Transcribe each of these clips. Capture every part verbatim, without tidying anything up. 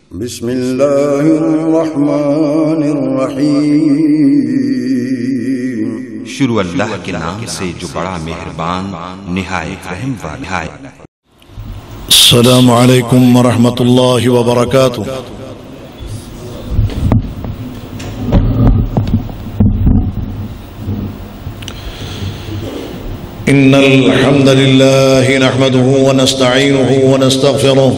بسم اللہ الرحمن الرحیم۔ شروع اللہ کے نام سے جو بڑا مہربان نہایت رحم والا ہے۔ السلام علیکم ورحمۃ اللہ وبرکاتہ۔ ان الحمد للہ نحمده ونستعینه ونستغفره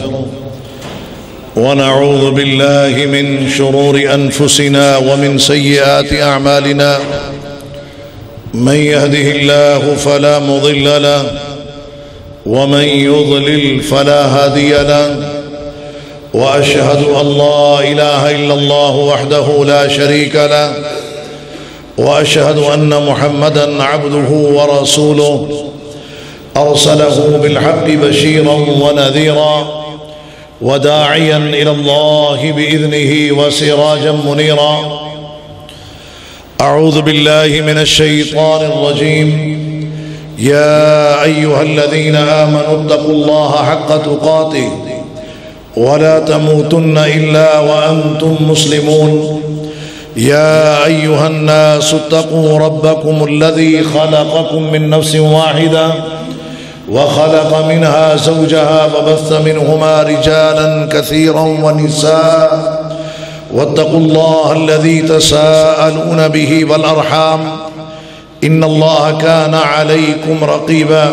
ونعوذ بالله من شرور انفسنا ومن سيئات اعمالنا، من يهده الله فلا مضل له ومن يضلل فلا هادي له، واشهد ان لا اله الا الله وحده لا شريك له، واشهد ان محمدا عبده ورسوله ارسله بالحق بشيرا ونذيرا وداعيا الى الله باذنه وسراجا منيرا۔ اعوذ بالله من الشيطان الرجيم۔ يا ايها الذين امنوا اتقوا الله حق تقاته ولا تموتن الا وانتم مسلمون۔ يا ايها الناس اتقوا ربكم الذي خلقكم من نفس واحدة وخلق منها زوجها وبث منهما رجالا كثيرا ونساء، واتقوا الله الذي تساءلون به والأرحام إن الله كان عليكم رقيبا۔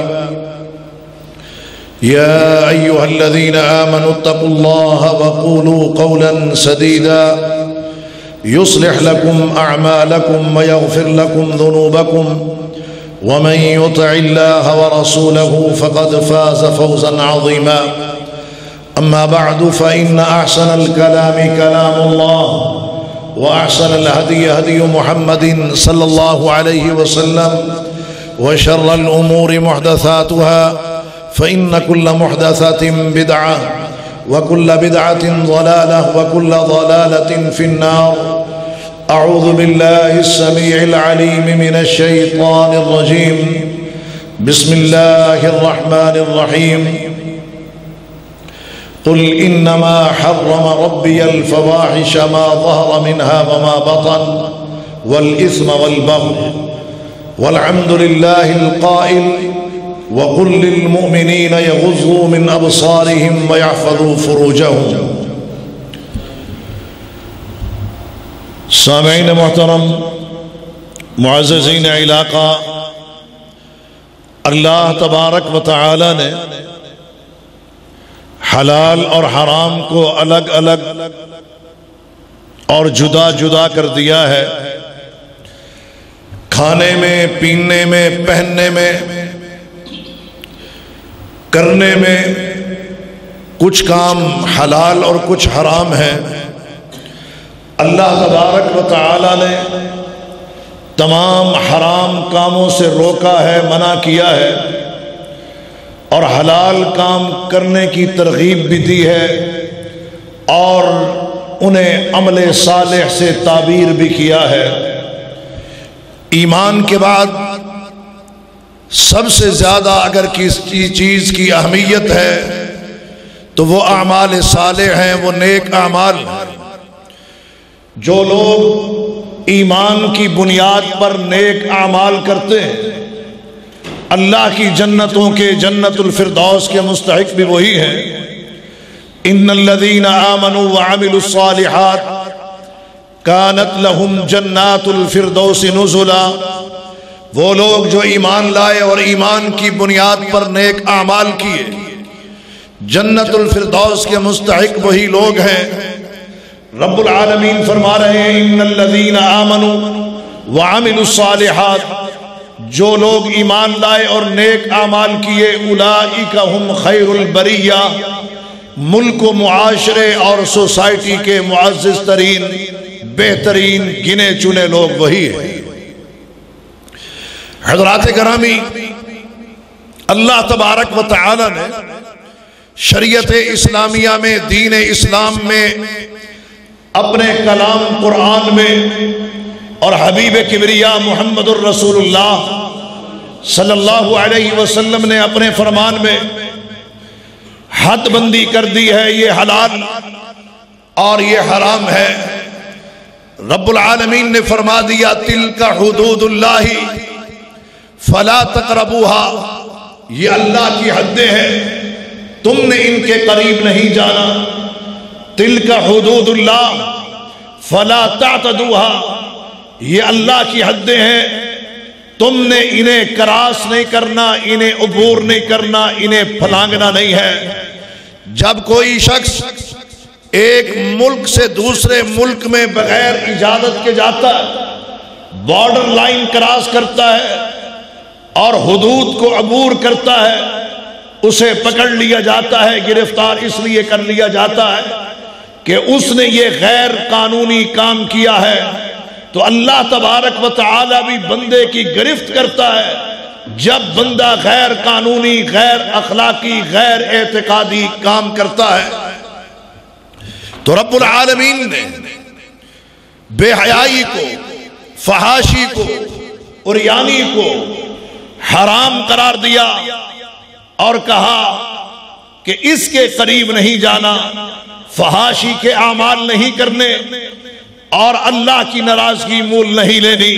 يا أيها الذين آمنوا اتقوا الله وقولوا قولا سديدا يصلح لكم أعمالكم ويغفر لكم ذنوبكم، ومن يطع الله ورسوله فقد فاز فوزا عظيما۔ أما بعد فإن أحسن الكلام كلام الله، وأحسن الهدي هدي محمد صلى الله عليه وسلم، وشر الأمور محدثاتها فإن كل محدثة بدعة وكل بدعة ضلالة وكل ضلالة في النار۔ أعوذ بالله السميع العليم من الشيطان الرجيم۔ بسم الله الرحمن الرحيم۔ قل إنما حرم ربي الفواحش ما ظهر منها وما بطن والإثم والبغي، والحمد لله القائل وقل للمؤمنين يغضوا من أبصارهم ويحفظوا فروجهم۔ سامعین محترم، معززین علاقہ، اللہ تبارک و تعالی نے حلال اور حرام کو الگ الگ اور جدا جدا کر دیا ہے۔ کھانے میں، پینے میں، پہننے میں، کرنے میں کچھ کام حلال اور کچھ حرام ہے۔ اللہ تبارک و تعالی نے تمام حرام کاموں سے روکا ہے، منع کیا ہے، اور حلال کام کرنے کی ترغیب بھی دی ہے، اور انہیں عمل صالح سے تعبیر بھی کیا ہے۔ ایمان کے بعد سب سے زیادہ اگر کسی چیز کی اہمیت ہے تو وہ اعمال صالح ہیں، وہ نیک اعمال ہیں۔ جو لوگ ایمان کی بنیاد پر نیک اعمال کرتے ہیں، اللہ کی جنتوں کے جنت الفردوس کے مستحق بھی وہی ہیں۔ ان الذین آمنوا وعملوا الصالحات کانت لہم جنات الفردوس نزلا۔ وہ لوگ جو ایمان لائے اور ایمان کی بنیاد پر نیک اعمال کیے، جنت الفردوس کے مستحق وہی لوگ ہیں۔ رب العالمین فرما رہے ہیں ان الذین آمنوا وعملوا الصالحات، جو لوگ ایمان لائے اور نیک اعمال کیے، اولئک ہم خیر البریہ، ملک و معاشرے اور سوسائٹی کے معزز ترین، بہترین گنے چنے لوگ وہی ہیں۔ حضرات گرامی، اللہ تبارک و تعالی نے شریعت اسلامیہ میں، دین اسلام میں، اپنے کلام قرآن میں اور حبیب کبریا محمد الرسول اللہ صلی اللہ علیہ وسلم نے اپنے فرمان میں حد بندی کر دی ہے۔ یہ حلال اور یہ حرام ہے۔ رب العالمین نے فرما دیا تلک حدود اللہ فلا تقربوها، یہ اللہ کی حدیں ہیں، تم نے ان کے قریب نہیں جانا۔ تلک حدود اللہ فلا تعتدوها، یہ اللہ کی حدیں ہیں، تم نے انہیں کراس نہیں کرنا، انہیں عبور نہیں کرنا، انہیں پھلانگنا نہیں ہے۔ جب کوئی شخص ایک ملک سے دوسرے ملک میں بغیر اجازت کے جاتا ہے، بارڈر لائن کراس کرتا ہے اور حدود کو عبور کرتا ہے، اسے پکڑ لیا جاتا ہے، گرفتار اس لیے کر لیا جاتا ہے کہ اس نے یہ غیر قانونی کام کیا ہے۔ تو اللہ تبارک و تعالی بھی بندے کی گرفت کرتا ہے جب بندہ غیر قانونی، غیر اخلاقی، غیر اعتقادی کام کرتا ہے۔ تو رب العالمین نے بے حیائی کو، فحاشی کو، عریانی کو حرام قرار دیا اور کہا کہ اس کے قریب نہیں جانا، فحاشی کے اعمال نہیں کرنے اور اللہ کی ناراضگی مول نہیں لینی۔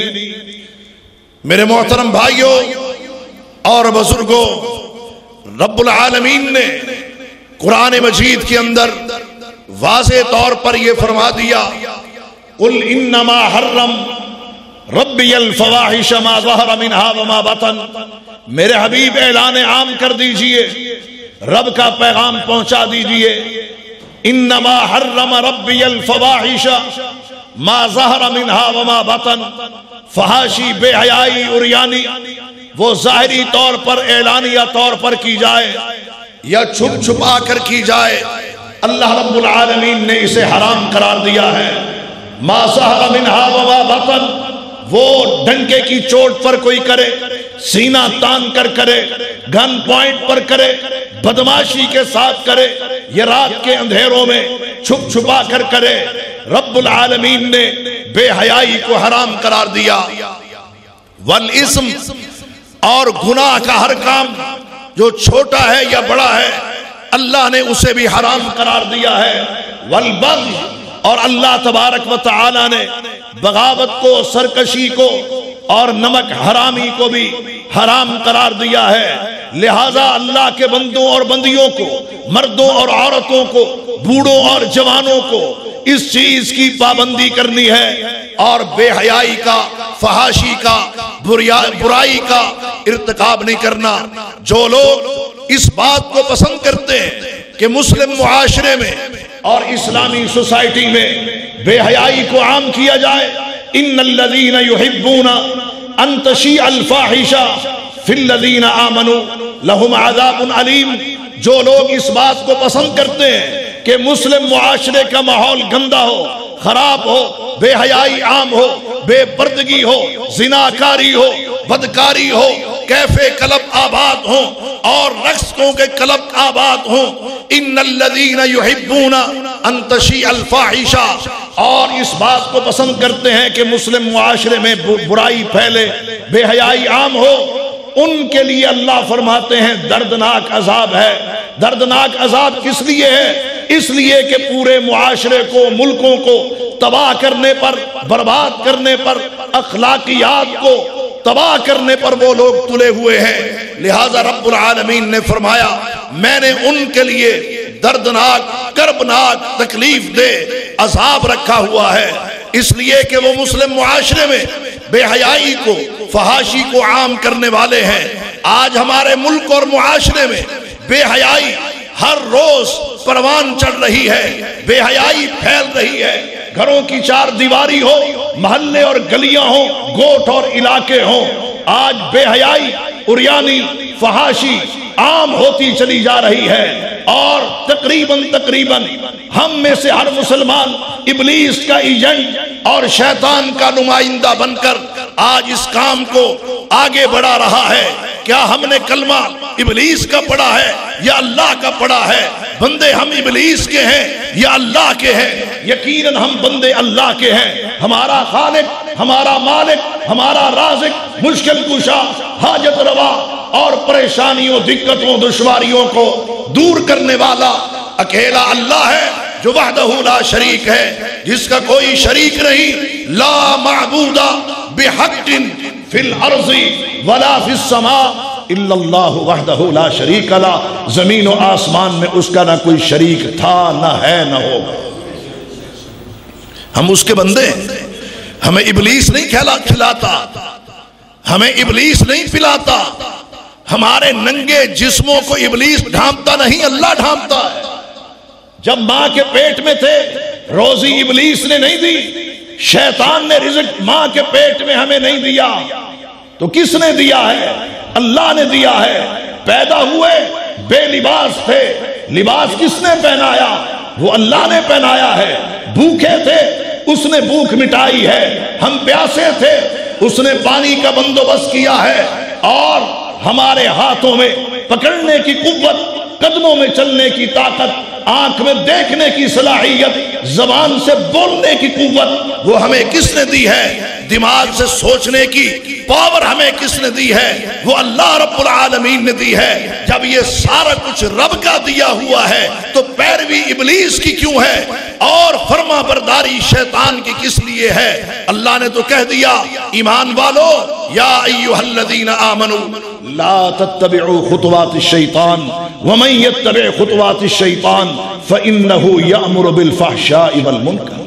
میرے محترم بھائیوں اور بزرگوں، رب العالمین نے قرآن مجید کے اندر واضح طور پر یہ فرما دیا قل انما حرم ربی الفواحش ما ظہر منها وما بطن، میرے حبیب اعلان عام کر دیجئے، رب کا پیغام پہنچا دیجئے، انما حرم ربی الفواحش ما ظہر منها وما بطن، فحاشی، بے حیائی، عریانی وہ ظاہری طور پر، اعلانیہ طور پر کی جائے یا چھپ چھپا کر کی جائے، اللہ رب العالمین نے اسے حرام قرار دیا ہے۔ ما ظہر منها وما بطن، وہ ڈنکے کی چوٹ پر کوئی کرے، سینہ تان کر کرے، گن پوائنٹ پر کرے، بدماشی کے ساتھ کرے، یہ رات کے اندھیروں میں چھپ چھپا کر کرے، رب العالمین نے بے حیائی کو حرام قرار دیا۔ والاسم، اور گناہ کا ہر کام جو چھوٹا ہے یا بڑا ہے اللہ نے اسے بھی حرام قرار دیا ہے۔ والبغی، اور اللہ تبارک و تعالی نے بغاوت کو، سرکشی کو اور نمک حرامی کو بھی حرام قرار دیا ہے۔ لہذا اللہ کے بندوں اور بندیوں کو، مردوں اور عورتوں کو، بوڑھوں اور جوانوں کو اس چیز کی پابندی کرنی ہے اور بے حیائی کا، فحاشی کا، برائی کا ارتکاب نہیں کرنا۔ جو لوگ اس بات کو پسند کرتے ہیں کہ مسلم معاشرے میں اور اسلامی سوسائٹی میں بے حیائی کو عام کیا جائے، ان الذین یحبون ان تشیع الفاحشہ فی الذین آمنوا لہم عذاب علیم، جو لوگ اس بات کو پسند کرتے ہیں کہ مسلم معاشرے کا ماحول گندا ہو، خراب ہو، بے حیائی عام ہو، بے پردگی ہو، زناکاری ہو، بدکاری ہو، کیفے کلب آباد ہوں اور رقصوں کے کلب آباد ہوں، ان الذین یحبون ان تشیع الفاحشہ، اور اس بات کو پسند کرتے ہیں کہ مسلم معاشرے میں برائی پھیلے، بے حیائی عام ہو، ان کے لیے اللہ فرماتے ہیں دردناک عذاب ہے۔ دردناک عذاب کس لیے ہے؟ اس لیے کہ پورے معاشرے کو، ملکوں کو تباہ کرنے پر، برباد کرنے پر، اخلاقیات کو تباہ کرنے پر وہ لوگ تلے ہوئے ہیں۔ لہذا رب العالمین نے فرمایا میں نے ان کے لیے دردناک، کربناک، تکلیف دہ عذاب رکھا ہوا ہے، اس لیے کہ وہ مسلم معاشرے میں بے حیائی کو، فحاشی کو عام کرنے والے ہیں۔ آج ہمارے ملک اور معاشرے میں بے حیائی ہر روز پروان چڑھ رہی ہے، بے حیائی پھیل رہی ہے، گھروں کی چار دیواری ہو، محلے اور گلیاں ہوں، گوٹھ اور علاقے ہوں، آج بے حیائی، عریانی، فحاشی عام ہوتی چلی جا رہی ہے، اور تقریباً تقریباً ہم میں سے ہر مسلمان ابلیس کا ایجنٹ اور شیطان کا نمائندہ بن کر آج اس کام کو آگے بڑھا رہا ہے۔ کیا ہم نے کلمہ ابلیس کا پڑھا ہے یا اللہ کا پڑھا ہے؟ بندے ہم ابلیس کے ہیں یا اللہ کے ہیں؟ یقیناً ہم بندے اللہ کے ہیں۔ ہمارا خالق، ہمارا مالک، ہمارا رازق، مشکل کشا، حاجت روا اور پریشانیوں، دقتوں، دشواریوں کو دور کرنے والا اکیلا اللہ ہے، جو وحدہ لا شریک ہے، جس کا کوئی شریک نہیں، لا معبود بحق فی الارض ولا فی السماء الا اللہ وحدہ لا شریک لہ، زمین و آسمان میں اس کا نہ کوئی شریک تھا، نہ ہے، نہ ہوگا۔ ہم اس کے بندے ہیں، ہمیں ابلیس نہیں کھلا کھلاتا، ہمیں ابلیس نہیں پلاتا، ہمارے ننگے جسموں کو ابلیس ڈھانپتا نہیں، اللہ ڈھانپتا ہے۔ جب ماں کے پیٹ میں تھے روزی ابلیس نے نہیں دی، شیطان نے رزق ماں کے پیٹ میں ہمیں نہیں دیا، تو کس نے دیا ہے؟ اللہ نے دیا ہے۔ پیدا ہوئے بے لباس تھے، لباس کس نے پہنایا؟ وہ اللہ نے پہنایا ہے۔ بھوکے تھے، اس نے بھوک مٹائی ہے۔ ہم پیاسے تھے، اس نے پانی کا بندوبست کیا ہے، اور ہمارے ہاتھوں میں پکڑنے کی قوت، قدموں میں چلنے کی طاقت، آنکھ میں دیکھنے کی صلاحیت، زبان سے بولنے کی قوت وہ ہمیں کس نے دی ہے؟ دماغ سے سوچنے کی پاور ہمیں کس نے دی ہے؟ وہ اللہ رب العالمین نے دی ہے۔ جب یہ سارا کچھ رب کا دیا ہوا ہے تو پیروی ابلیس کی کیوں ہے اور فرما برداری شیطان کی کس لیے ہے؟ اللہ نے تو کہہ دیا ایمان والو، یا ایھا الذین آمنوا لا تتبعوا خطوات الشیطان ومن یتبع خطوات الشیطان فإنه یأمر بالفحشاء والمنکر۔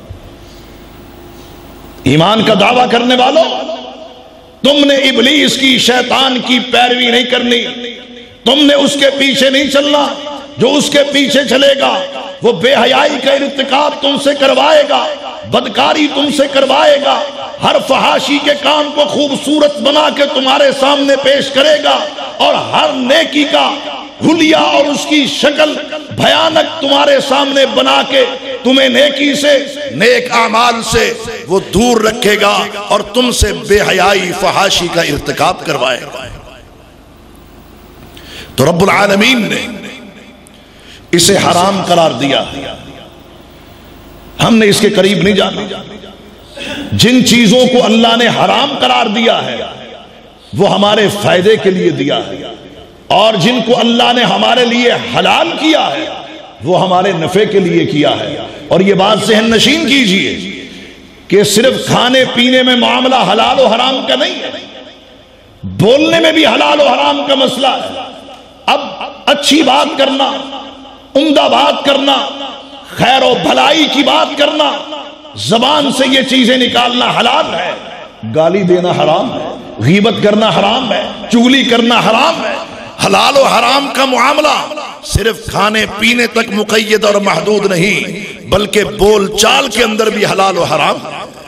ایمان کا دعویٰ کرنے والوں، تم نے ابلیس کی، شیطان کی پیروی نہیں کرنی، تم نے اس کے پیچھے نہیں چلنا۔ جو اس کے پیچھے چلے گا وہ بے حیائی کا ارتکاب تم سے کروائے گا، بدکاری تم سے کروائے گا، ہر فحاشی کے کام کو خوبصورت بنا کے تمہارے سامنے پیش کرے گا، اور ہر نیکی کا حلیہ اور اس کی شکل بھیانک تمہارے سامنے بنا کے تمہیں نیکی سے، نیک اعمال سے وہ دور رکھے گا اور تم سے بے حیائی فحاشی کا ارتکاب کروائے گا۔ تو رب العالمین نے اسے حرام قرار دیا، ہم نے اس کے قریب نہیں جانا۔ جن چیزوں کو اللہ نے حرام قرار دیا ہے وہ ہمارے فائدے کے لیے دیا ہے، اور جن کو اللہ نے ہمارے لیے حلال کیا ہے وہ ہمارے نفع کے لیے کیا ہے۔ اور یہ بات ذہن نشین کیجئے کہ صرف کھانے پینے میں معاملہ حلال و حرام کا نہیں ہے، بولنے میں بھی حلال و حرام کا مسئلہ ہے۔ اب اچھی بات کرنا، عمدہ بات کرنا، خیر و بھلائی کی بات کرنا، زبان سے یہ چیزیں نکالنا حلال ہے، گالی دینا حرام ہے، غیبت کرنا حرام ہے، چغلی کرنا حرام ہے۔ حلال و حرام کا معاملہ صرف کھانے پینے تک مقید اور محدود نہیں، بلکہ بول چال کے اندر بھی حلال و حرام۔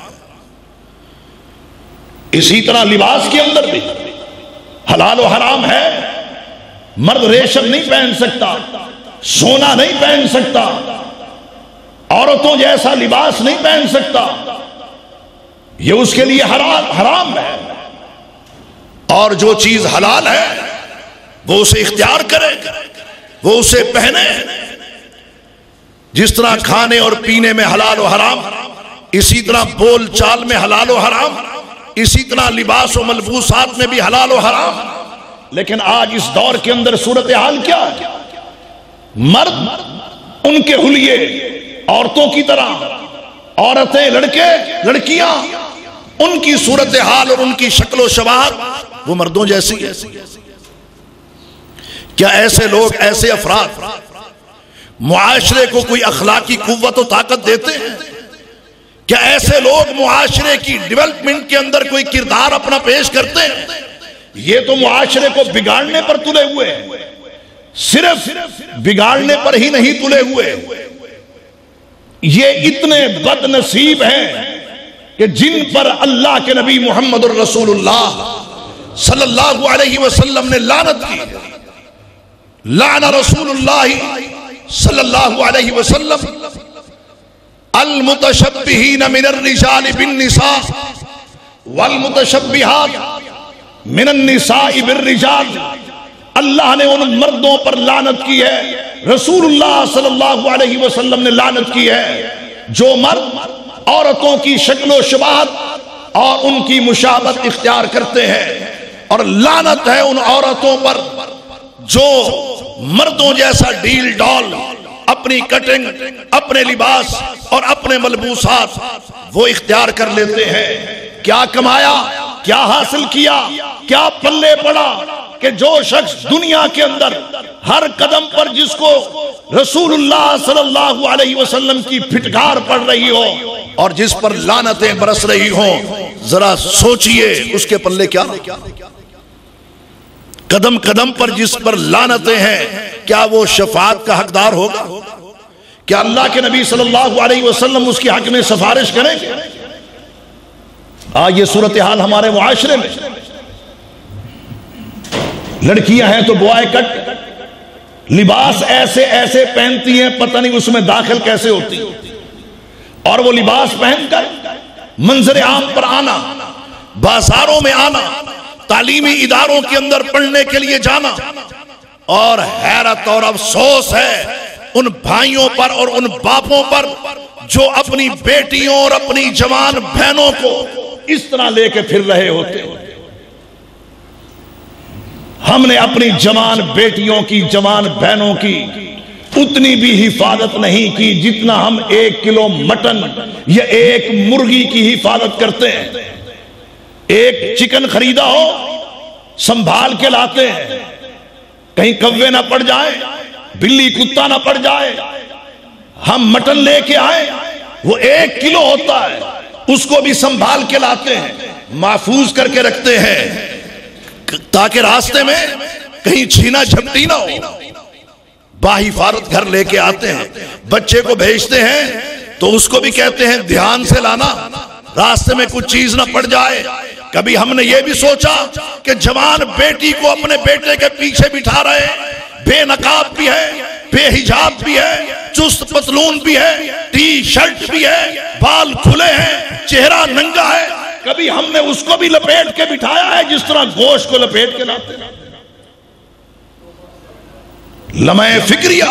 اسی طرح لباس کے اندر بھی حلال و حرام ہے۔ مرد ریشم نہیں پہن سکتا، سونا نہیں پہن سکتا، عورتوں جیسا لباس نہیں پہن سکتا، یہ اس کے لیے حرام ہے۔ اور جو چیز حلال ہے وہ اسے اختیار کرے، وہ اسے پہنے۔ جس طرح کھانے اور پینے میں حلال و حرام، اسی طرح بول چال میں حلال و حرام، اسی طرح لباس و ملبوسات میں بھی حلال و حرام۔ لیکن آج اس دور کے اندر صورتحال کیا ہے؟ مرد ان کے حلیے عورتوں کی طرح، عورتیں لڑکے لڑکیاں ان کی صورتحال اور ان کی شکل و شباہت وہ مردوں جیسی ہے۔ کیا ایسے لوگ، ایسے افراد معاشرے کو کوئی اخلاقی قوت و طاقت دیتے ہیں؟ کیا ایسے لوگ معاشرے کی ڈیولپمنٹ کے اندر کوئی کردار اپنا پیش کرتے ہیں؟ یہ تو معاشرے کو بگاڑنے پر تلے ہوئے ہیں، صرف بگاڑنے پر ہی نہیں تلے ہوئے، یہ اتنے بد نصیب ہیں کہ جن پر اللہ کے نبی محمد الرسول اللہ صلی اللہ علیہ وسلم نے لعنت کی۔ لعن رسول اللہ صلی اللہ علیہ وسلم المتشبہین من الرجال بالنساء والمتشبہات من النساء بالرجال۔ اللہ نے ان مردوں پر لعنت کی ہے، رسول اللہ صلی اللہ علیہ وسلم نے لعنت کی ہے جو مرد عورتوں کی شکل و شباہت اور ان کی مشابہت اختیار کرتے ہیں، اور لعنت ہے ان عورتوں پر جو مردوں جیسا ڈیل ڈال اپنی کٹنگ، اپنے لباس اور اپنے ملبوسات وہ اختیار کر لیتے ہیں۔ کیا کمایا، کیا حاصل کیا، کیا پلے پڑا کہ جو شخص دنیا کے اندر ہر قدم پر جس کو رسول اللہ صلی اللہ علیہ وسلم کی پھٹکار پڑ رہی ہو اور جس پر لعنتیں برس رہی ہوں، ذرا سوچئے اس کے پلے کیا؟ قدم قدم پر جس پر لعنتیں ہیں، کیا وہ شفاعت کا حقدار ہوگا؟ کیا اللہ کے نبی صلی اللہ علیہ وسلم اس کی حق میں سفارش کریں گے؟ آج یہ صورتحال ہمارے معاشرے میں، لڑکیاں ہیں تو بوائے کٹ، لباس ایسے ایسے پہنتی ہیں پتہ نہیں اس میں داخل کیسے ہوتی، اور وہ لباس پہن کر منظر عام پر آنا، بازاروں میں آنا، تعلیمی اداروں کے اندر پڑھنے کے لیے جانا، اور حیرت اور افسوس ہے ان بھائیوں پر اور ان باپوں پر جو اپنی بیٹیوں اور اپنی جوان بہنوں کو اس طرح لے کے پھر رہے ہوتے ہیں۔ ہم نے اپنی جوان بیٹیوں کی، جوان بہنوں کی اتنی بھی حفاظت نہیں کی جتنا ہم ایک کلو مٹن یا ایک مرغی کی حفاظت کرتے ہیں۔ ایک چکن خریدا ہو سنبھال کے لاتے ہیں، کہیں کوے نہ پڑ جائے، بلی کتا نہ پڑ جائے۔ ہم مٹن لے کے آئے، وہ ایک کلو ہوتا ہے، اس کو بھی سنبھال کے لاتے ہیں، محفوظ کر کے رکھتے ہیں تاکہ راستے میں کہیں چھینا جھپٹی نہ ہو۔ باحفاظت گھر لے کے آتے ہیں، بچے کو بھیجتے ہیں تو اس کو بھی کہتے ہیں دھیان سے لانا، راستے میں کچھ چیز نہ پڑ جائے۔ کبھی ہم نے یہ بھی سوچا کہ جوان بیٹی کو اپنے بیٹے کے پیچھے بٹھا رہے ہیں، بے نقاب بھی ہے، بے حجاب بھی ہے، چست پتلون بھی ہے، ٹی شرٹ بھی ہے، بال کھلے ہیں، چہرہ ننگا ہے، کبھی ہم نے اس کو بھی لپیٹ کے بٹھایا ہے جس طرح گوشت کو لپیٹ کے لاتے ہیں۔ لمحہ فکریہ،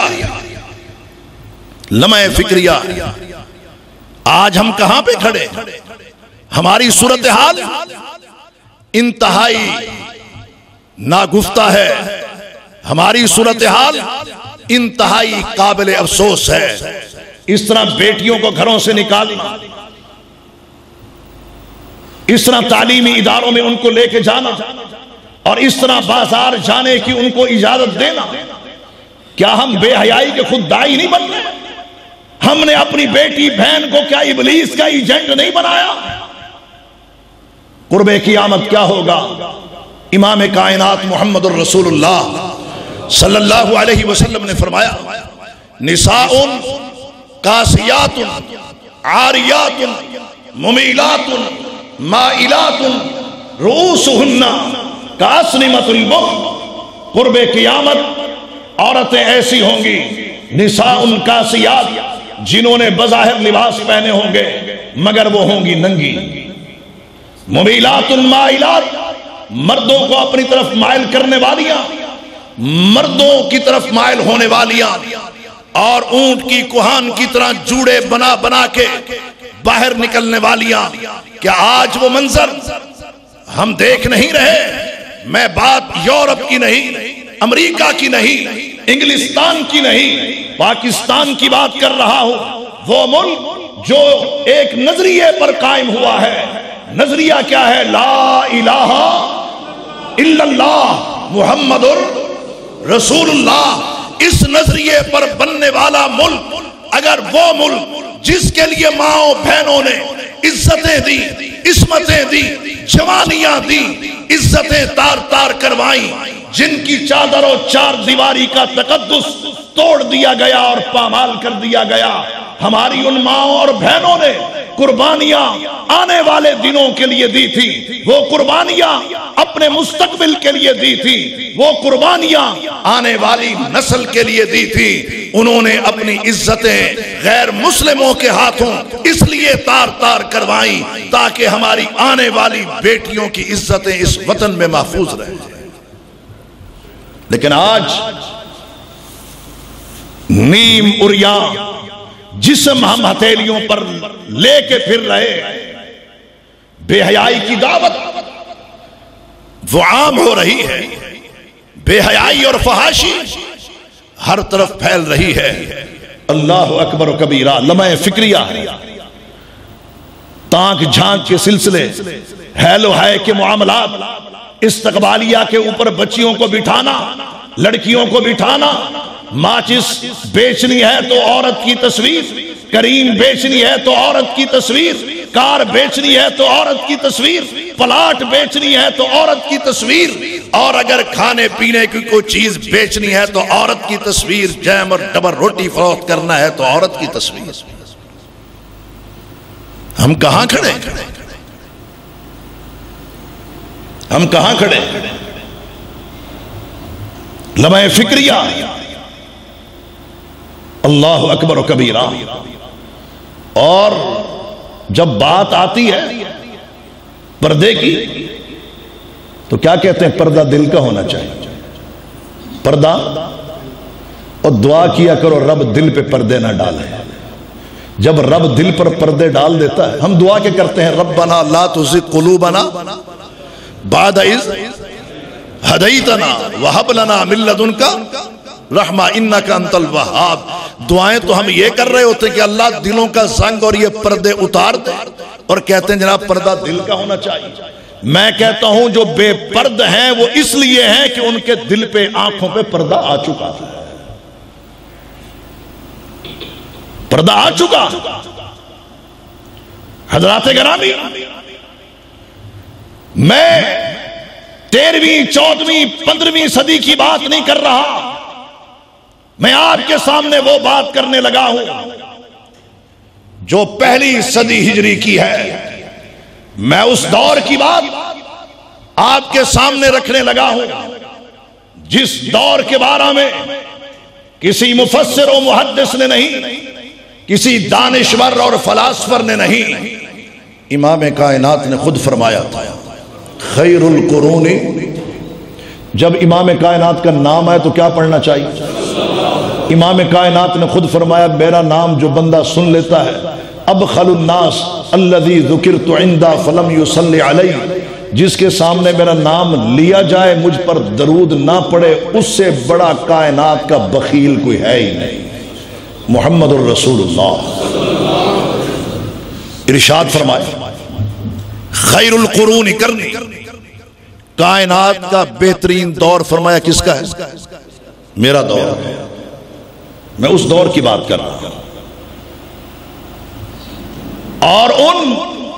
لمحہ فکریہ، آج ہم کہاں پہ کھڑے؟ ہماری صورتحال انتہائی ناگفتہ ہے، ہماری صورتحال انتہائی قابل افسوس ہے۔ اس طرح بیٹیوں کو گھروں سے نکالنا، اس طرح تعلیمی اداروں میں ان کو لے کے جانا، اور اس طرح بازار جانے کی ان کو اجازت دینا، کیا ہم بے حیائی کے خود دائی نہیں بن رہے؟ ہم نے اپنی بیٹی بہن کو کیا ابلیس کا ایجنٹ نہیں بنایا؟ قرب قیامت کیا ہوگا؟ امام کائنات محمد الرسول اللہ صلی اللہ علیہ وسلم نے فرمایا، نساء قاسیات عاریات ممیلات مائلات رؤوسہن کاسنمۃ البخت۔ قرب قیامت عورتیں ایسی ہوں گی، نساء قاسیات، جنہوں نے بظاہر لباس پہنے ہوں گے مگر وہ ہوں گی ننگی، ممیلات مائلات، مردوں کو اپنی طرف مائل کرنے والیاں، مردوں کی طرف مائل ہونے والیاں، اور اونٹ کی کوہان کی طرح جوڑے بنا بنا کے باہر نکلنے والیاں۔ کیا آج وہ منظر ہم دیکھ نہیں رہے؟ میں بات یورپ کی نہیں، امریکہ کی نہیں، انگلستان کی نہیں، پاکستان کی بات کر رہا ہوں۔ وہ ملک جو ایک نظریے پر قائم ہوا ہے، نظریہ کیا ہے؟ لا الہ الا اللہ محمد رسول اللہ۔ اس نظریے پر بننے والا ملک، اگر وہ ملک جس کے لیے ماں بہنوں نے عزتیں دی، عصمتیں دی، جوانیاں دی، عزتیں تار تار کروائیں، جن کی چادر و چار دیواری کا تقدس توڑ دیا گیا اور پامال کر دیا گیا، ہماری ان ماں اور بہنوں نے قربانیاں آنے والے دنوں کے لیے دی تھی، وہ قربانیاں اپنے مستقبل کے لیے دی تھی، وہ قربانیاں آنے والی نسل کے لیے دی تھی۔ انہوں نے اپنی عزتیں غیر مسلموں کے ہاتھوں اس لیے تار تار کروائیں تاکہ ہماری آنے والی بیٹیوں کی عزتیں اس وطن میں محفوظ رہیں۔ لیکن آج نیم اریاں جسم ہم ہتھیلیوں پر لے کے پھر رہے، بے حیائی کی دعوت وہ عام ہو رہی ہے، بے حیائی اور فحاشی ہر طرف پھیل رہی ہے۔ اللہ اکبر و کبیرہ لمحہ فکریہ ہے، تانک جھانک کے سلسلے، ہیلو ہائے کے معاملات، استقبالیہ کے اوپر بچیوں کو بٹھانا، لڑکیوں کو بٹھانا، ماچس بیچنی ہے تو عورت کی تصویر، کریم بیچنی ہے تو عورت کی تصویر، کار بیچنی ہے تو عورت کی تصویر، پلاٹ بیچنی ہے تو عورت کی تصویر، اور اگر کھانے پینے کی کوئی چیز بیچنی ہے تو عورت کی تصویر، جیم اور ڈبل روٹی فروخت کرنا ہے تو عورت کی تصویر۔ ہم کہاں کھڑے ہم کہاں کھڑے لمحہ فکریہ، اللہ اکبر و کبیرہ۔ اور جب بات آتی ہے پردے کی تو کیا کہتے ہیں؟ پردہ دل کا ہونا چاہیے، پردہ، اور دعا کیا کرو رب دل پہ پردے نہ ڈالے۔ جب رب دل پر پردے ڈال دیتا ہے، ہم دعا کے کرتے ہیں ربنا لا تزغ قلوبنا بعد اذ ہدیتنا وہب لنا من لدنک رحمہ انک انت الوہاب۔ دعائیں تو ہم یہ کر رہے ہوتے ہیں کہ اللہ دلوں کا زنگ اور یہ پردے اتار دے، اور کہتے ہیں جناب پردہ دل کا ہونا چاہیے۔ میں کہتا ہوں جو بے پرد ہیں وہ اس لیے ہیں کہ ان کے دل پہ، آنکھوں پہ پردہ آ چکا ہے، پردہ آ چکا۔ حضرات گرامی، میں تیرہویں چودہویں پندرہویں صدی کی بات نہیں کر رہا، میں آپ کے سامنے وہ بات کرنے لگا ہوں جو پہلی صدی ہجری کی ہے۔ میں اس دور کی بات آپ کے سامنے رکھنے لگا ہوں جس دور کے بارے میں کسی مفسر و محدث نے نہیں، کسی دانشور اور فلاسفر نے نہیں، امام کائنات نے خود فرمایا تھا خیر القرون۔ جب امام کائنات کا نام آئے تو کیا پڑھنا چاہیے؟ امام کائنات نے خود فرمایا میرا نام جو بندہ سن لیتا ہے، ابخل الناس الذی ذکرت عندہ فلم یصلی علی، جس کے سامنے میرا نام لیا جائے مجھ پر درود نہ پڑے، اس سے بڑا کائنات کا بخیل کوئی ہے ہی نہیں۔ محمد الرسول اللہ ارشاد فرمایا خیر القرون کرنی، کائنات کا بہترین دور فرمایا کس کا ہے؟ میرا دور ہے۔ میں اس دور کی بات کر رہا ہوں، اور ان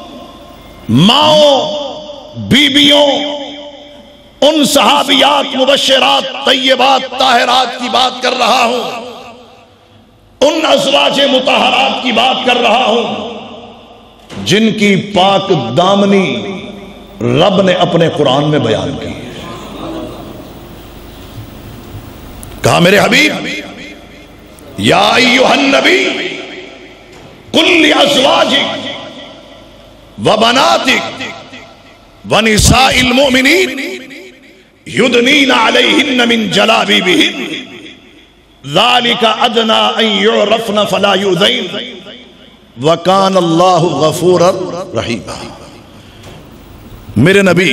ماؤں بیبیوں، ان صحابیات مبشرات طیبات طاہرات کی بات کر رہا ہوں، ان ازواج مطہرات کی بات کر رہا ہوں جن کی پاک دامنی رب نے اپنے قرآن میں بیان کی۔ کہا میرے حبیب یا ایھا النبی قل لازواجک وبناتک ونساء المؤمنین یدنین علیہن من جلابیبہن ذالک ادنی ان یعرفن فلا یؤذین وکان اللہ غفورا رحیما۔ میرے نبی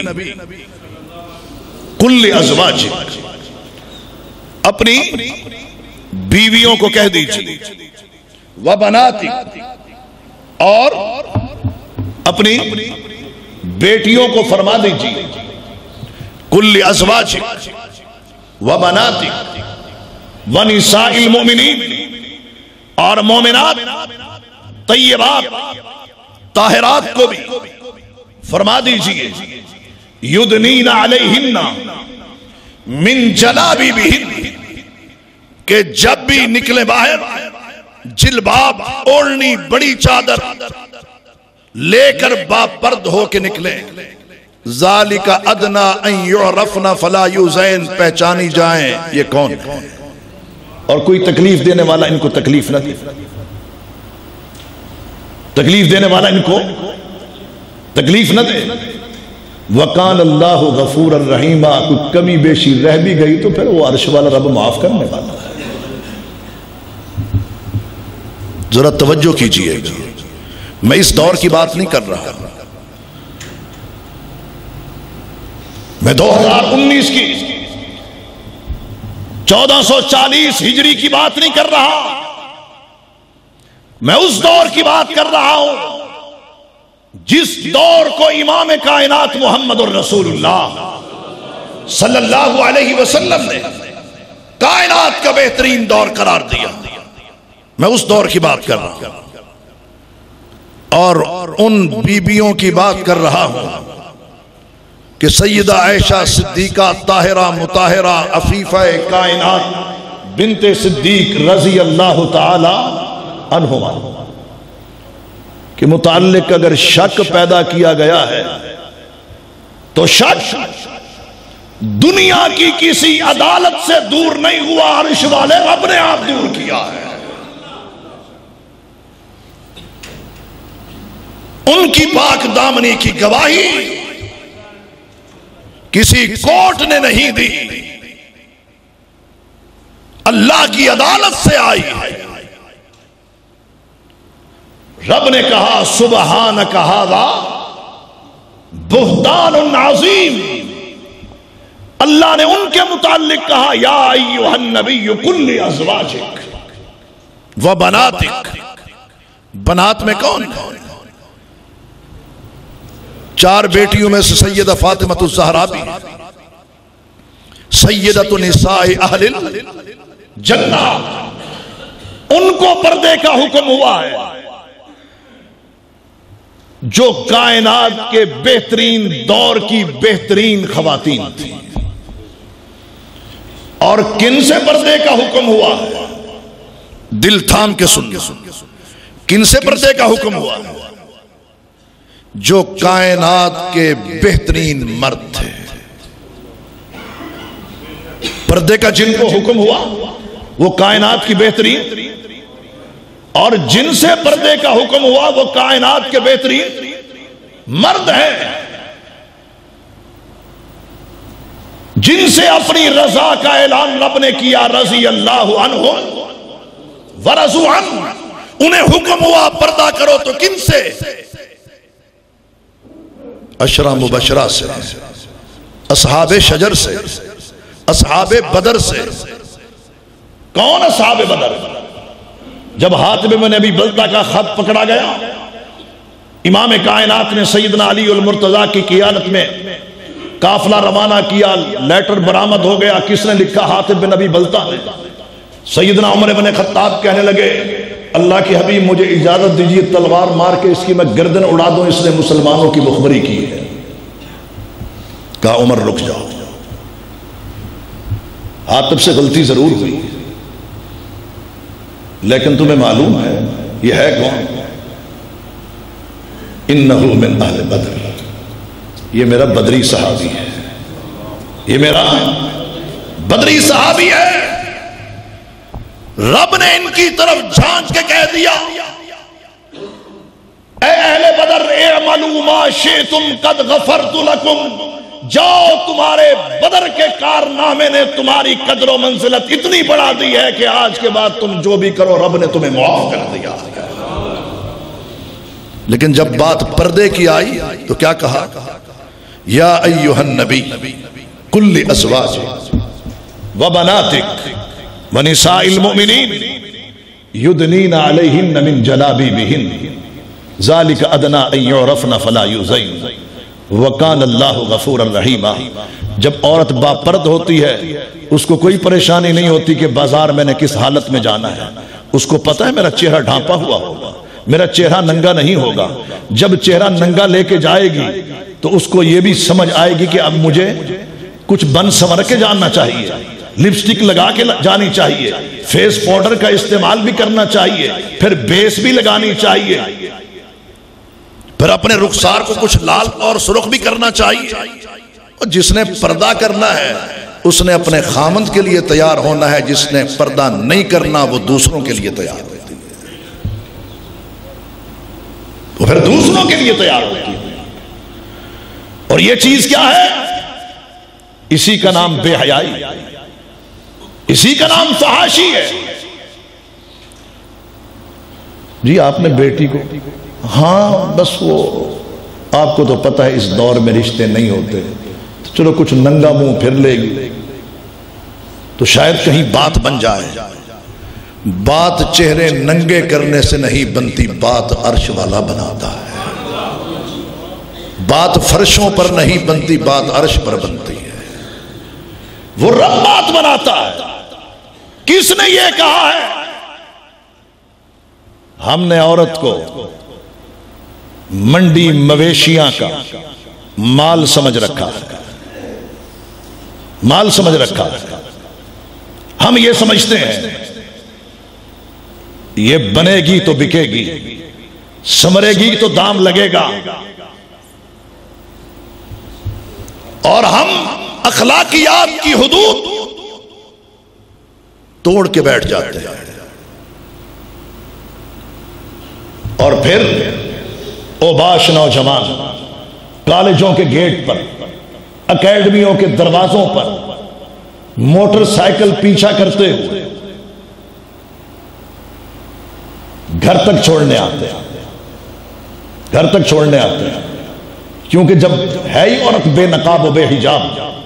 قل لازواجک، اپنی بیویوں کو کہہ دیجئے، وبناتک، اور اپنی بیٹیوں کو فرما دیجئے، قل لازواجک وبناتک ونساء المؤمنین، اور مومنات طیبات طاہرات کو بھی فرما دیجئے یدنین علیہن من جلابیبہن، کہ جب بھی نکلے باہر جلباب، اوڑھنی، بڑی چادر لے کر باپرد ہو کے نکلیں، ذالک ادنی ان یعرفن فلا یؤذین، پہچانی جائیں یہ کون ہے، اور کوئی تکلیف دینے والا ان کو تکلیف نہ دے، تکلیف دینے والا ان کو تکلیف نہ دے۔ وَقَانَ اللَّهُ غَفُورًا رَحِيمًا، کوئی کمی بیشی رہ بھی گئی تو پھر وہ عرش والا رب معاف کرنے والا ہے۔ ذرا توجہ کیجئے گا، میں اس دور کی بات نہیں کر رہا، میں دو ہزار انیس کی چودہ سو چالیس ہجری کی بات نہیں کر رہا، میں اس دور کی بات کر رہا ہوں جس دور کو امام کائنات محمد الرسول اللہ صلی اللہ علیہ وسلم نے کائنات کا بہترین دور قرار دیا. میں اس دور کی بات کر رہا ہوں اور ان بیبیوں کی بات کر رہا ہوں کہ سیدہ عائشہ صدیقہ طاہرہ مطہرہ عفیفہ کائنات بنت صدیق رضی اللہ تعالی عنہما کے متعلق اگر شک پیدا کیا گیا ہے تو شک دنیا کی کسی عدالت سے دور نہیں ہوا، عرش والے رب نے آپ دور کیا ہے. ان کی پاک دامنی کی گواہی کسی کورٹ نے نہیں دی، اللہ کی عدالت سے آئی ہے. رب نے کہا سبحانک ھذا بہتان عظیم. اللہ نے ان کے متعلق کہا یا ایھا النبی قل لازواجک و بناتک. بنات میں کون ہے؟ چار بیٹیوں میں سے سیدہ فاطمہ الزہرا بھی سیدۃ نساء اہل الجنہ. ان کو پردے کا حکم ہوا ہے جو کائنات کے بہترین دور کی بہترین خواتین تھی. اور کن سے پردے کا حکم ہوا ہے؟ دل تھام کے سن. کن سے پردے کا حکم ہوا؟ جو کائنات کے بہترین مرد تھے. پردے کا جن کو حکم ہوا وہ کائنات کی بہترین، اور جن سے پردے کا حکم ہوا وہ کائنات کے بہترین مرد ہیں. جن سے اپنی رضا کا اعلان رب نے کیا رضی اللہ عنہ ورضوا عنہ، انہیں حکم ہوا پردہ کرو تو کن سے؟ عشرہ مبشرہ سے، اصحاب شجر سے، اصحاب بدر سے. کون اصحاب بدر؟ جب حاتب بن ابی بلتہ کا خط پکڑا گیا، امام کائنات نے سیدنا علی المرتضیٰ کی قیادت میں قافلہ روانہ کیا، لیٹر برآمد ہو گیا. کس نے لکھا؟ حاتب بن ابی بلتہ نے. سیدنا عمر بن خطاب کہنے لگے اللہ کی حبیب مجھے اجازت دیجیے تلوار مار کے اس کی میں گردن اڑا دوں، اس نے مسلمانوں کی مخبری کی ہے. کہا عمر رک جاؤ، حاتب سے غلطی ضرور ہوئی لیکن تمہیں معلوم ہے یہ ہے کون؟ انہ من اہل بدر، یہ میرا بدری صحابی ہے، یہ میرا بدری صحابی ہے. رب نے ان کی طرف جھانک کے کہہ دیا اے اہل بدر اعملوا ما شئتم قد غفرت لکم. جاؤ، تمہارے بدر کے کارنامے نے تمہاری قدر و منزلت اتنی بڑھا دی ہے کہ آج کے بعد تم جو بھی کرو رب نے تمہیں معاف کر دیا. لیکن جب بات پردے کی آئی تو کیا کہا؟ یا ایھا النبی قل لازواجک و بناتک ونساء المؤمنین یدنین علیہن من جلابیبہن ذالک ادنی ان یعرفن فلا یؤذین وکان اللہ غفورا رحیما. جب عورت باپرد ہوتی ہے اس کو کوئی پریشانی نہیں ہوتی کہ بازار میں نے کس حالت میں جانا ہے. اس کو پتا ہے میرا چہرہ ڈھانپا ہوا ہوگا، میرا چہرہ ننگا نہیں ہوگا. جب چہرہ ننگا لے کے جائے گی تو اس کو یہ بھی سمجھ آئے گی کہ اب مجھے کچھ بن سنور کے جاننا چاہیے، لپسٹک لگا کے جانی چاہیے، فیس پاؤڈر کا استعمال بھی کرنا چاہیے، پھر بیس بھی لگانی چاہیے، پھر اپنے رخسار کو کچھ لال اور سرخ بھی کرنا چاہیے. اور جس نے پردہ کرنا ہے اس نے اپنے خامند کے لیے تیار ہونا ہے، جس نے پردہ نہیں کرنا وہ دوسروں کے لیے تیار ہوتی ہے، وہ پھر دوسروں کے لیے تیار ہوتی ہے. اور یہ چیز کیا ہے؟ اسی کا نام بے حیائی، اسی کا نام فحاشی ہے. جی آپ نے بیٹی کو، ہاں بس وہ آپ کو تو پتہ ہے اس دور میں رشتے نہیں ہوتے، چلو کچھ ننگا منہ پھر لے گی تو شاید کہیں بات بن جائے. بات چہرے ننگے کرنے سے نہیں بنتی، بات عرش والا بناتا ہے۔ بات فرشوں پر نہیں بنتی، بات عرش پر بنتی ہے۔ وہ رب بات بناتا ہے۔ کس نے یہ کہا ہے؟ ہم نے عورت کو منڈی مویشیاں کا مال سمجھ رکھا ہے، مال سمجھ رکھا ہے۔ ہم یہ سمجھتے ہیں یہ بنے گی تو بکے گی، سمرے گی تو دام لگے گا، اور ہم اخلاقیات کی حدود توڑ کے بیٹھ جاتے ہیں، اور پھر اوباش نوجوان کالجوں کے گیٹ پر، اکیڈمیوں کے دروازوں پر موٹر سائیکل پیچھا کرتے ہوئے گھر تک چھوڑنے آتے ہیں، گھر تک چھوڑنے آتے ہیں، کیونکہ جب ہے ہی عورت بے نقاب و بے حجاب،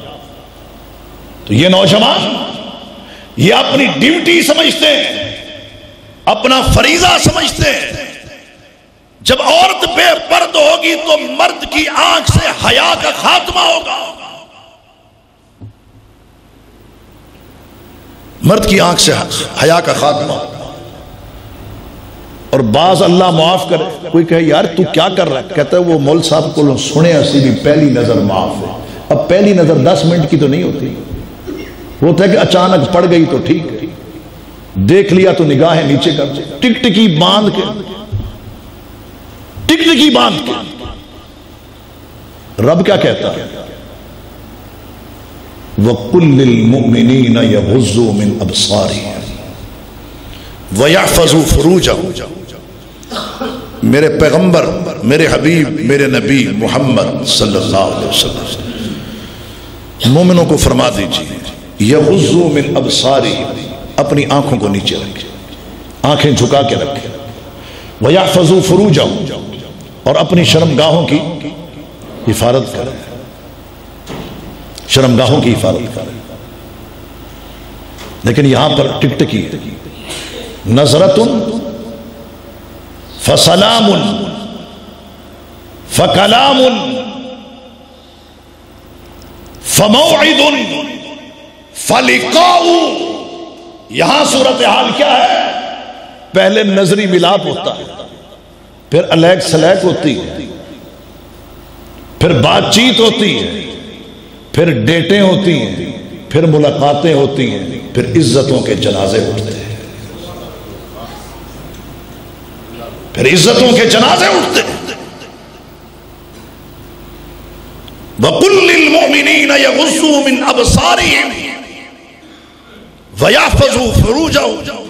تو یہ نوجوان یہ اپنی ڈیوٹی سمجھتے ہیں، اپنا فریضہ سمجھتے ہیں۔ جب عورت بے پرد ہوگی تو مرد کی آنکھ سے حیا کا خاتمہ ہوگا، مرد کی آنکھ سے حیا کا خاتمہ ہوگا۔ اور بعض اللہ معاف کرے، کوئی کہے یار تو کیا کر رہا ہے، کہتا ہے وہ مول صاحب کو سنے اسی بھی پہلی نظر معاف ہے۔ اب پہلی نظر دس منٹ کی تو نہیں ہوتی، ہوتا ہے کہ اچانک پڑ گئی تو ٹھیک ہے، دیکھ لیا تو نگاہیں نیچے کر دے، ٹک ٹکی باندھ کے، ٹک ٹکی باندھ کے۔ رب کیا کہتا ہے؟ وَقُلْ لِلْمُؤْمِنِينَ يَغُضُّوا مِنْ أَبْصَارِهِمْ وَيَحْفَظُوا فُرُوجَهُمْ۔ میرے پیغمبر، میرے حبیب، میرے نبی محمد صلی اللہ علیہ وسلم مومنوں کو فرما دیجیے یغضوا من ابصارہم، اپنی آنکھوں کو نیچے رکھیں، آنکھیں جھکا کے رکھیں، وَيَحْفَظُوا فُرُوجَهُمْ، اور اپنی شرمگاہوں کی حفاظت کریں، شرمگاہوں کی حفاظت کریں۔ لیکن یہاں پر ٹک ٹکی ہے، نظرۃ فسلام فکلام فموعد فلقاء۔ یہاں صورتحال کیا ہے؟ پہلے نظری ملاپ ہوتا ہے، پھر الیک سلیک ہوتی ہے، پھر بات چیت ہوتی ہے، پھر ڈیٹیں ہوتی ہیں، پھر ملاقاتیں ہوتی ہیں، پھر عزتوں کے جنازے اٹھتے ہیں، پھر عزتوں کے جنازے اٹھتے ہیں۔ وَقُلْ لِلْمُؤْمِنِينَ يَغُضُّوا مِنْ أَبْصَارِهِمْ وَيَحْفَظُوا فُرُوجَهُمْ۔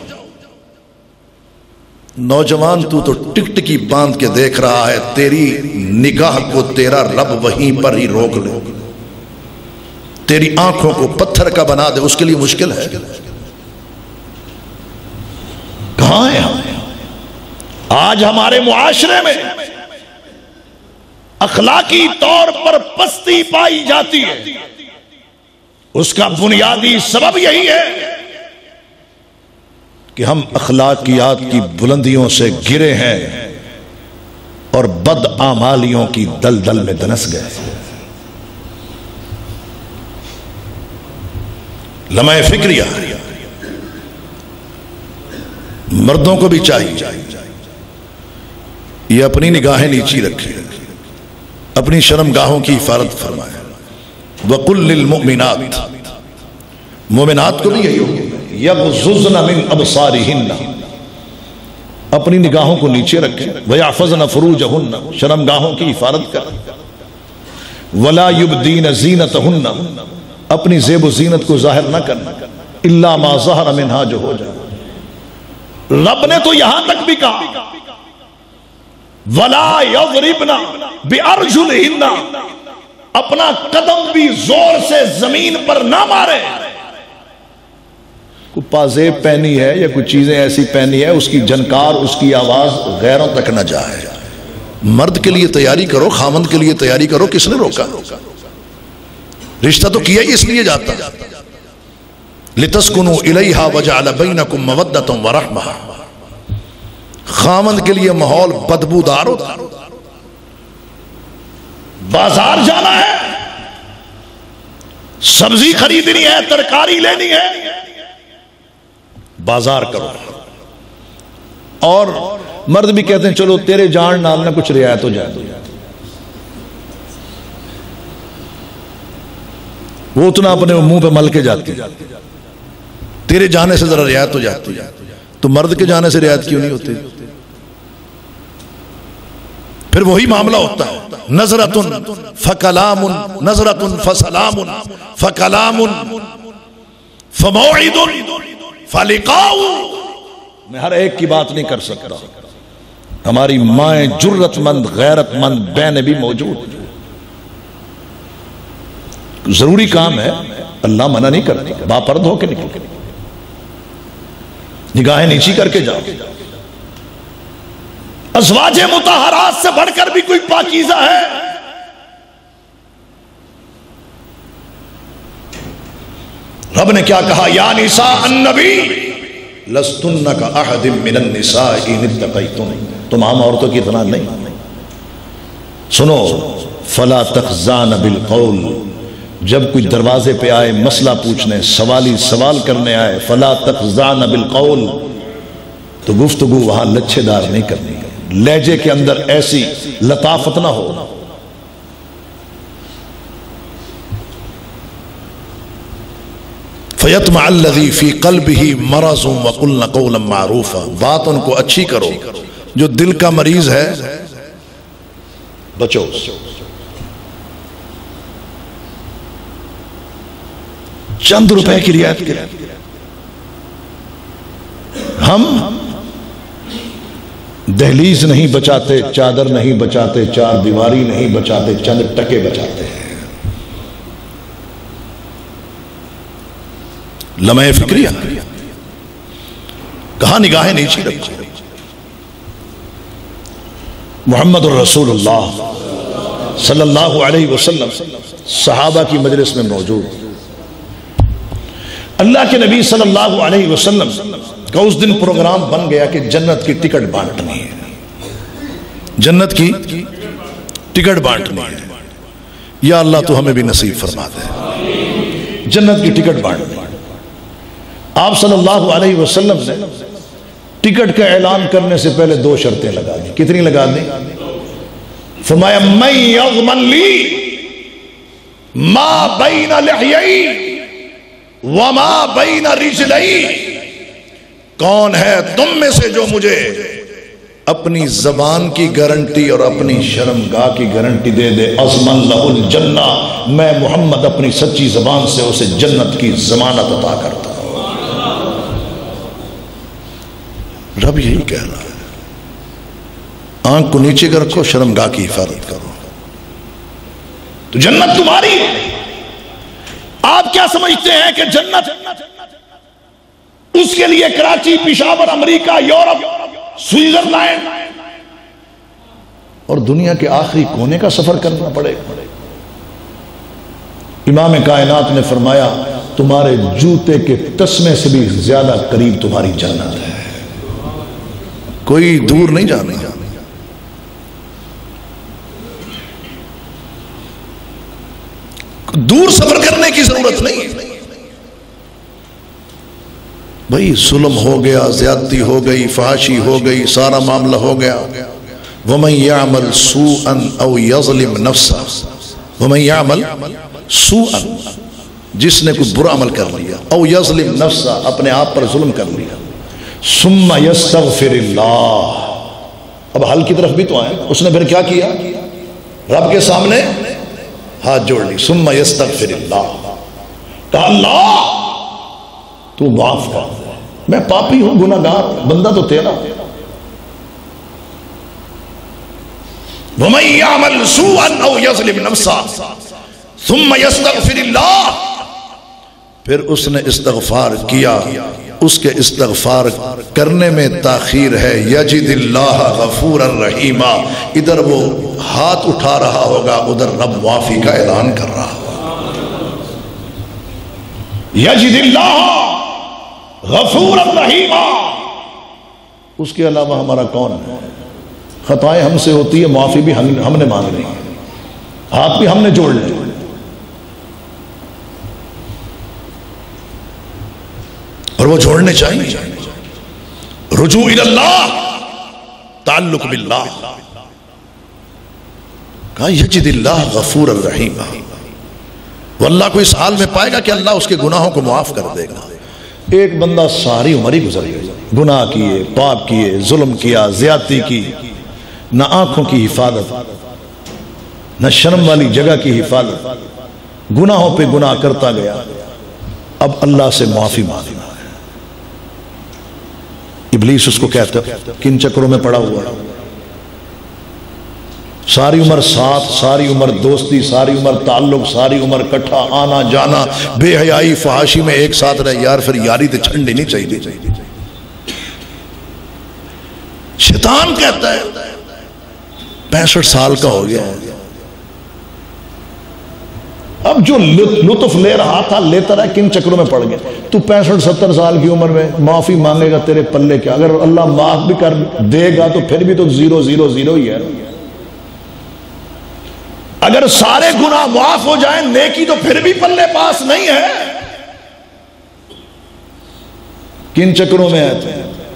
نوجوان تو تو ٹک ٹکی باندھ کے دیکھ رہا ہے، تیری نگاہ کو تیرا رب وہیں پر ہی روک لے، تیری آنکھوں کو پتھر کا بنا دے، اس کے لیے مشکل ہے۔ کہاں ہے ہم؟ آج ہمارے معاشرے میں اخلاقی طور پر پستی پائی جاتی ہے، اس کا بنیادی سبب یہی ہے کہ ہم اخلاقیات کی بلندیوں سے گرے ہیں اور بد اعمالیوں کی دلدل میں دنس گئے۔ لمحہ فکریہ مردوں کو بھی چاہیے یہ اپنی نگاہیں نیچی رکھے، اپنی شرمگاہوں کی حفاظت فرمائے۔ وَقُلْ لِلْمُؤْمِنَاتِ، مومنات کو بھی یہی ہوگی، یغضضن من ابصارہن، اپنی نگاہوں کو نیچے رکھیں، وَيَحْفَظْنَ فُرُوجَهُنَّ، شرمگاہوں کی حفاظت کریں، وَلَا يُبْدِينَ زِينَتَهُنَّ، اپنی زیب و زینت کو ظاہر نہ کرنا، إِلَّا مَا ظَهَرَ مِنْهَا، جو ہو جائے۔ رب نے تو یہاں تک بھی کہا وَلَا يَضْرِبْنَ بِأَرْجُلِهِنَّ، اپنا قدم بھی زور سے زمین پر نہ مارے۔ کوئی پازیب پہنی ہے یا کوئی چیزیں ایسی پہنی ہے، اس کی جھنکار، اس کی آواز غیروں تک نہ جائے۔ مرد کے لیے تیاری کرو، خامند کے لیے تیاری کرو، کس نے روکا؟ رشتہ تو کیا ہی اس لیے جاتا، لِتَسْكُنُوا إِلَيْهَا وَجَعَلَ بَيْنَكُمْ مَوَدَّةً وَرَحْمَةً۔ خامند کے لیے ماحول بدبودار ہوتا، بازار جانا ہے، سبزی خریدنی ہے، ترکاری لینی ہے، بازار کرو۔ اور مرد بھی کہتے ہیں چلو تیرے جان نال نہ کچھ رعایت ہو جائے، وہ اتنا اپنے منہ پہ مل کے جاتی، تیرے جانے سے ذرا رعایت ہو جاتی، تو مرد کے جانے سے رعایت کیوں نہیں ہوتی؟ پھر وہی معاملہ ہوتا ہے، نظرتن فکلام، نظرتن فسلام، فکلام فموعد فلقاء۔ میں ہر ایک کی بات نہیں کر سکتا، ہماری مائیں جرت مند غیرت مند بہنیں بھی موجود، ضروری کام ہے، اللہ منع نہیں کرتا، باپرد ہو کے نکل، نگاہیں نیچی کر کے جاؤ۔ ازواج مطہرات سے بڑھ کر بھی کوئی پاکیزہ ہے؟ رب نے کیا کہا؟ یا نساء النبی لستن کاحد من النساء ان اتقیتن، تم عام عورتوں کی طرح نہیں، سنو فلا تخضعن بالقول، جب کوئی دروازے پہ آئے مسئلہ پوچھنے، سوالی سوال کرنے آئے، فلا تخضعن بالقول، تو گفتگو وہاں لچھے دار نہیں کرنی، لہجے کے اندر ایسی لطافت نہ ہو۔ فَيَطْمَعَ الَّذِي فِي قَلْبِهِ مَرَضٌ وَقُلْنَ قَوْلًا مَعْرُوفًا، بات ان کو اچھی کرو، جو دل کا مریض ہے بچو۔ چند روپے کی رعایت کریں، ہم دہلیز نہیں بچاتے، چادر نہیں بچاتے، چار دیواری نہیں بچاتے، چند ٹکے بچاتے ہیں۔ لمحہ فکریہ کہاں نگاہیں نیچی رکھو۔ محمد الرسول اللہ صلی اللہ علیہ وسلم صحابہ کی مجلس میں موجود، اللہ کے نبی صلی اللہ علیہ وسلم کا اس دن پروگرام بن گیا کہ جنت کی ٹکٹ بانٹنی ہے، جنت کی ٹکٹ بانٹنی ہے، یا اللہ تو ہمیں بھی نصیب فرما دے جنت کی ٹکٹ بانٹنی۔ آپ صلی اللہ علیہ وسلم نے ٹکٹ کا اعلان کرنے سے پہلے دو شرطیں لگا دی، کتنی لگا دی؟ فرمایا من یضمن لی ما بین لحیئی وما بین رجلئی، کون ہے تم میں سے جو مجھے اپنی زبان کی گارنٹی اور اپنی شرمگاہ کی گارنٹی دے دے؟ اضمن لہ الجنہ، میں محمد اپنی سچی زبان سے اسے جنت کی ضمانت عطا کرتا ہوں۔ رب یہی کہہ رہا ہے، آنکھ کو نیچے کر رکھو، شرمگاہ کی حفاظت کرو، تو جنت تمہاری ہے۔ آپ کیا سمجھتے ہیں کہ جنت اس کے لیے Karachi, Peshawar, America, Europe, Switzerland اور دنیا کے آخری کونے کا سفر کرنا پڑے؟ امام کائنات نے فرمایا تمہارے جوتے کے تسمے سے بھی زیادہ قریب تمہاری جنت ہے، کوئی دور نہیں جانا، دور سفر کرنے کی ضرورت نہیں ہے۔ بھئی ظلم ہو گیا، زیادتی ہو گئی، فحاشی ہو گئی، سارا معاملہ ہو گیا۔ وَمَنْ يَعْمَلْ سُوءًا أَوْ يَظْلِمْ نَفْسَهُ، وَمَنْ يَعْمَلْ سُوءًا، جس نے کوئی برا عمل کر لیا، أَوْ يَظْلِمْ نَفْسَهُ، اپنے آپ پر ظلم کر لیا، ثُمَّ يَسْتَغْفِرِ اللَّهِ، اب حل کی طرف بھی تو آئے، اس نے پھر کیا کیا؟ رب کے سامنے ہاتھ جوڑ لی، ثم یستغفر اللہ، کہا اللہ تو معاف کر دے، میں پاپی ہوں، گناہگار، بندہ تو تیرا۔ وَمَن يَعْمَلْ سُوءًا أَوْ يَظْلِمْ نَفْسَهُ ثُمَّ يَسْتَغْفِرِ اللَّهِ، پھر اس نے استغفار کیا، اس کے استغفار کرنے میں تاخیر ہے، یجد اللہ غفورا رحیما، ادھر وہ ہاتھ اٹھا رہا ہوگا، ادھر رب معافی کا اعلان کر رہا ہوگا۔ یجد اللہ غفور الرحیم، اس کے علاوہ ہمارا کون ہے؟ خطائیں ہم سے ہوتی ہے، معافی بھی ہم ہم نے مانگنی ہے، ہاتھ بھی ہم نے جوڑ لے، اور وہ جوڑنے چاہیے۔ رجوع الی اللہ، تعلق باللہ، کہا یجد اللہ غفور الرحیم، وہ اللہ کو اس حال میں پائے گا کہ اللہ اس کے گناہوں کو معاف کر دے گا۔ ایک بندہ ساری عمر ہی گزر گیا، گناہ کیے، پاپ کیے، ظلم کیا، زیادتی کی، نہ آنکھوں کی حفاظت، نہ شرم والی جگہ کی حفاظت، گناہوں پہ گناہ کرتا گیا، اب اللہ سے معافی مانگنا ہے۔ ابلیس اس کو کہتا ہے کن چکروں میں پڑا ہوا ہے، ساری عمر ساتھ، ساری عمر دوستی، ساری عمر تعلق، ساری عمر کٹھا آنا جانا، بے حیائی فحاشی میں ایک ساتھ رہے، یار پھر یاری تو چھنڈی نہیں چاہیے۔ شیطان کہتا ہے پینسٹھ سال کا ہو گیا ہے، اب جو لطف لے رہا تھا لیتا رہا، کن چکروں میں پڑ گیا۔ تو پینسٹھ ستر سال کی عمر میں معافی مانگے گا، تیرے پلے کیا؟ اگر اللہ معاف بھی کر دے گا تو پھر بھی تو زیرو زیرو زیرو ہی ہے۔ اگر سارے گناہ معاف ہو جائیں، نیکی تو پھر بھی پلے پاس نہیں ہے۔ کن چکروں میں ہے؟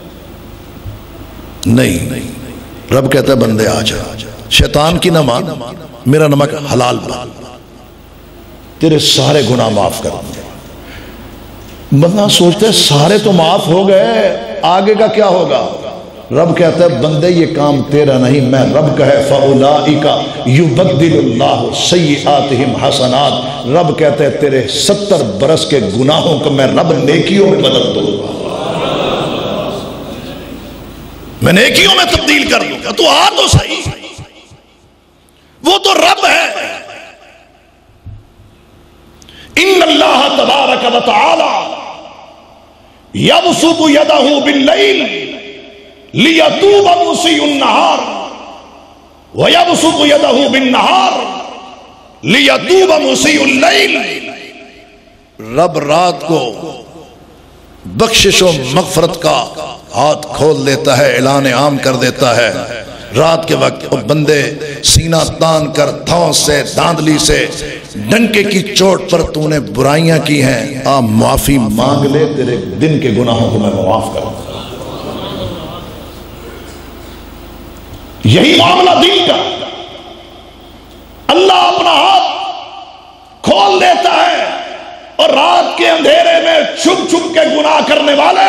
نہیں، رب کہتا ہے بندے آ جا، شیطان کی نہ مان، میرا نمک حلال بنا، تیرے سارے گناہ معاف کر دوں۔ بندہ سوچتا ہے سارے تو معاف ہو گئے، آگے کا کیا ہوگا؟ رب کہتا ہے بندے یہ کام تیرا نہیں، میں رب کا ہے۔ فَأُولَئِكَ يُبَدِّلُ اللَّهُ سَيِّئَاتِهِمْ حَسَنَاتٍ، رب کہتا ہے تیرے ستر برس کے گناہوں کو میں رب نیکیوں میں بدل دوں گا، میں نیکیوں میں تبدیل کر دوں گا۔ تو آ تو صحیح، وہ تو رب ہے۔ ان اللہ تبارک و تعالی یبسط یدہ باللیل لیتوب مسیء النہار ویبسط یدہ بالنہار لیتوب مسیء اللیل، رب رات کو بخشش و مغفرت کا ہاتھ کھول دیتا ہے، اعلان عام کر دیتا ہے۔ رات کے وقت بندے سینہ تان کر دھونس سے، داندلی سے، ڈنکے کی چوٹ پر تو نے برائیاں کی ہیں، آ معافی مانگ لے، تیرے دن کے گناہوں کو میں معاف کر دوں۔ یہی معاملہ دین کا، اللہ اپنا ہاتھ کھول دیتا ہے اور رات کے اندھیرے میں چھپ چھپ کے گناہ کرنے والے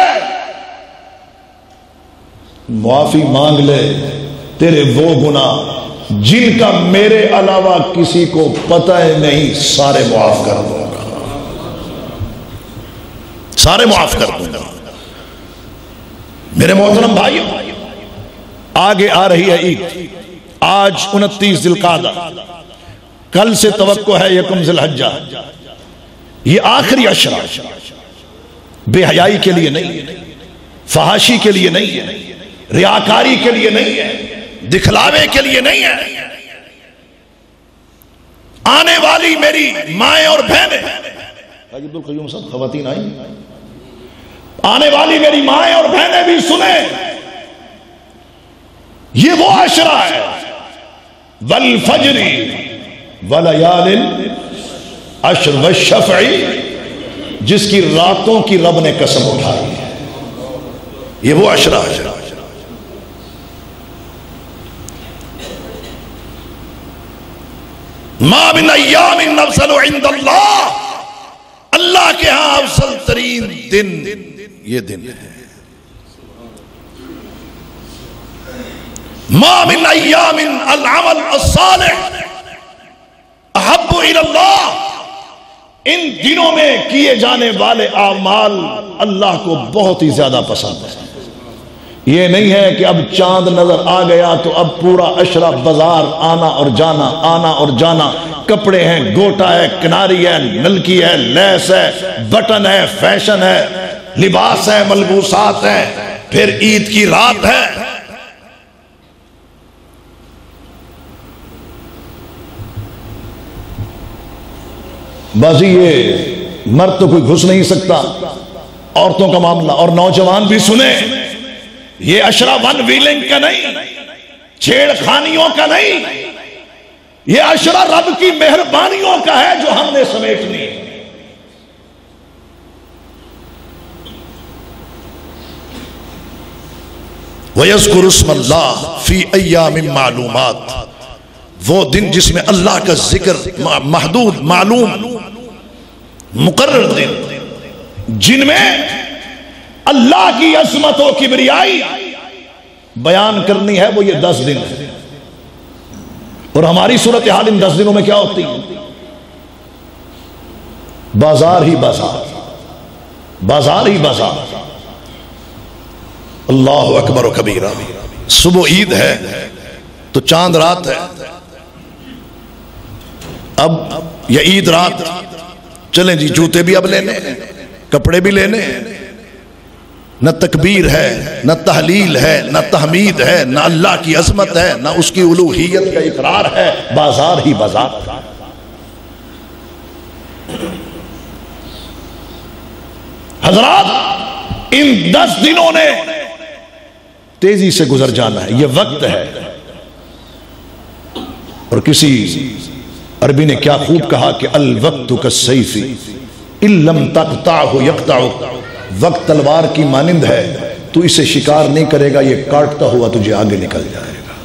معافی مانگ لے، تیرے وہ گناہ جن کا میرے علاوہ کسی کو پتہ نہیں، سارے معاف کر دوں گا، سارے معاف کر دوں گا۔ میرے محترم بھائیو، آگے آ رہی ہے عید، آج انتیس ذی القعدہ، کل سے توقع ہے یکم ذی الحجہ، یہ آخری عشرہ بے حیائی کے لیے نہیں ہے، فحاشی کے لیے نہیں ہے، ریاکاری کے لیے نہیں ہے، دکھلاوے کے لیے نہیں ہے۔ آنے والی میری مائیں اور بہنیں، حاجی عبدالقیوم صاحب خواتین آئیں، آنے والی میری مائیں اور بہنیں بھی سنیں، یہ وہ عشرہ ہے، والفجر ولیال عشر والشفع، جس کی راتوں کی رب نے قسم اٹھائی ہے، یہ وہ عشرہ ہے۔ ما من ایام افضل عند اللہ، اللہ کے ہاں افضل ترین دن یہ دن ہے۔ ما من ایام العمل الصالح احب الی اللہ، ان دنوں میں کیے جانے والے اعمال اللہ کو بہت ہی زیادہ پسند ہے۔ یہ نہیں ہے کہ اب چاند نظر آ گیا تو اب پورا عشرہ بازار آنا اور جانا، آنا اور جانا، کپڑے ہیں، گوٹا ہے، کناری ہے، نلکی ہے، لیس ہے، بٹن ہے، فیشن ہے، لباس ہے، ملبوسات ہیں، پھر عید کی رات ہے۔ بازی یہ مرد تو کوئی گھس نہیں سکتا، عورتوں کا معاملہ، اور نوجوان بھی سنیں، یہ اشرا ون ویلنگ کا نہیں، چھیڑ خانیوں کا نہیں، یہ اشرا رب کی مہربانیوں کا ہے جو ہم نے سمیٹنی ہے۔ وَيَذْكُرُ اسْمَ اللَّهِ فِي أَيَّامٍ مَعْلُومَاتٍ، وہ دن جس میں اللہ کا ذکر، محدود، معلوم، مقرر دن، جن میں اللہ کی عظمت و کبریائی بیان کرنی ہے، وہ یہ دس دن ہے۔ اور ہماری صورتحال ان دس دنوں میں کیا ہوتی ہے؟ بازار ہی بازار، بازار ہی بازار، اللہ اکبر و کبیرہ۔ صبح عید ہے تو چاند رات ہے، اب یہ عید رات، چلیں جی جوتے بھی اب لینے، کپڑے بھی لینے، نہ تکبیر ہے، نہ تحلیل ہے، نہ تحمید ہے، نہ اللہ کی عظمت ہے، نہ اس کی الوہیت کا اقرار ہے، بازار ہی بازار۔ حضرات، ان دس دنوں نے تیزی سے گزر جانا ہے، یہ وقت ہے۔ اور کسی عربی نے کیا خوب کہا کہ الوقت کالسیف ان لم تقطعہ یقطعک، وقت تلوار کی مانند ہے، تو اسے شکار نہیں کرے گا، یہ کاٹتا ہوا تجھے آگے نکل جائے گا،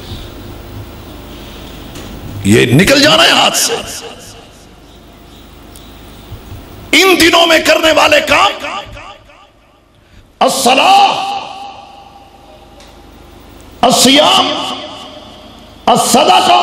یہ نکل جانا ہے ہاتھ سے۔ ان دنوں میں کرنے والے کام، الصلاۃ، الصیام، الصدقہ،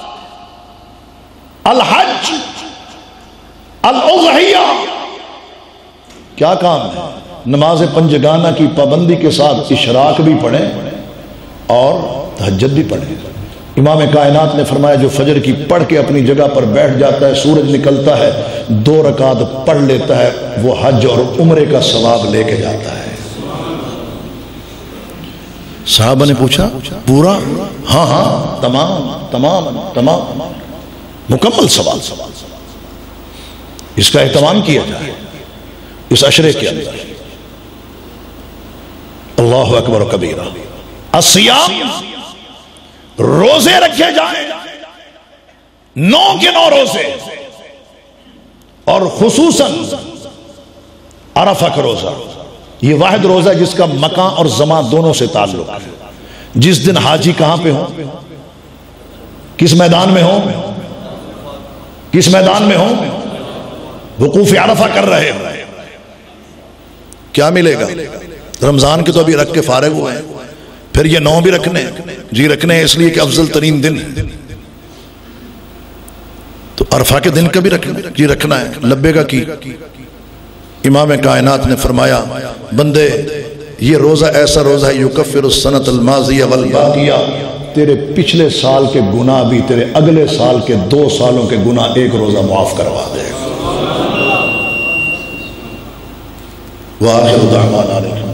الحج، الاضحیہ، کیا کام ہے؟ نماز پنجگانہ کی پابندی کے ساتھ اشراق بھی پڑھیں اور تہجد بھی پڑھیں۔ امام کائنات نے فرمایا جو فجر کی پڑھ کے اپنی جگہ پر بیٹھ جاتا ہے، سورج نکلتا ہے، دو رکعت پڑھ لیتا ہے، وہ حج اور عمرے کا ثواب لے کے جاتا ہے۔ صحابہ نے پوچھا پورا؟ ہاں ہاں، تمام تمام تمام، مکمل ثواب۔ اس کا اہتمام کیا جائے اس عشرے کے اندر۔ اللہ اکبر و کبیرہ۔ الصیام، روزے رکھے جائیں، نو کے نو روزے، اور خصوصاً عرفہ کا روزہ، یہ واحد روزہ جس کا مکان اور زمان دونوں سے تعلق ہے۔ جس دن حاجی کہاں پہ ہوں، کس میدان میں ہوں، کس میدان میں ہوں، وقوف عرفہ کر رہے ہوں، کیا ملے گا؟ رمضان کے تو ابھی رکھ کے فارغ ہوئے ہیں، پھر یہ نو بھی رکھنے، جی رکھنے ہیں اس لیے کہ افضل ترین دن ہے، تو عرفہ کے دن کا بھی رکھنا، جی رکھنا ہے، لبے گا کی۔ امام کائنات نے فرمایا بندے یہ روزہ ایسا روزہ ہے یکفر السنۃ الماضیہ والباقیہ، تیرے پچھلے سال کے گناہ بھی تیرے اگلے سال کے دو سالوں کے گناہ ایک روزہ معاف کروا دے گا۔ وآخر دعوانا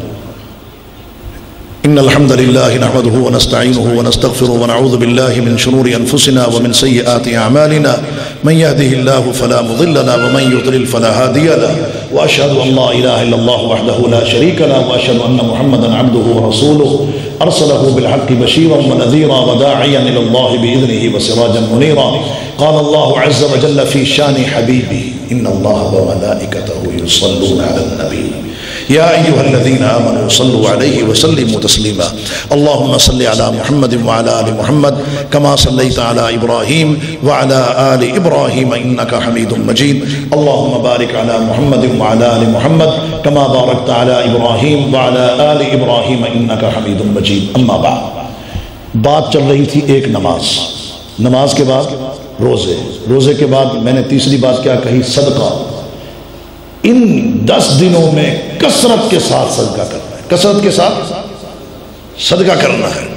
ان الحمد للہ نحمده ونستعینه ونستغفره ونعوذ باللہ من شرور انفسنا ومن سیئات اعمالنا من يهده الله فلا مضل له ومن يضلل فلا هادي له واشهد ان لا اله الا الله وحده لا شريك له واشهد ان محمدا عبده ورسوله ارسله بالحق بشيرا ونذيرا وداعيا الى الله باذنه وسراجا منيرا قال الله عز وجل في شان حبيبه ان الله وملائكته يصلون على النبي يا أيها الذين آمنوا صلوا عليه وسلموا تسليما اللهم صل على محمد وعلى آل محمد كما صليت على إبراهيم وعلى آل إبراهيم إنك حميد مجيد اللهم بارك على محمد وعلى آل محمد كما باركت على إبراهيم وعلى آل إبراهيم إنك حميد مجيد أما بعد بات چل رہی تھی ایک نماز، نماز کے بعد روزے، روزے کے بعد میں نے تیسری بات کیا کہی؟ صدقہ۔ ان دس دنوں میں کثرت کے ساتھ صدقہ کرنا ہے، کثرت کے ساتھ صدقہ کرنا ہے۔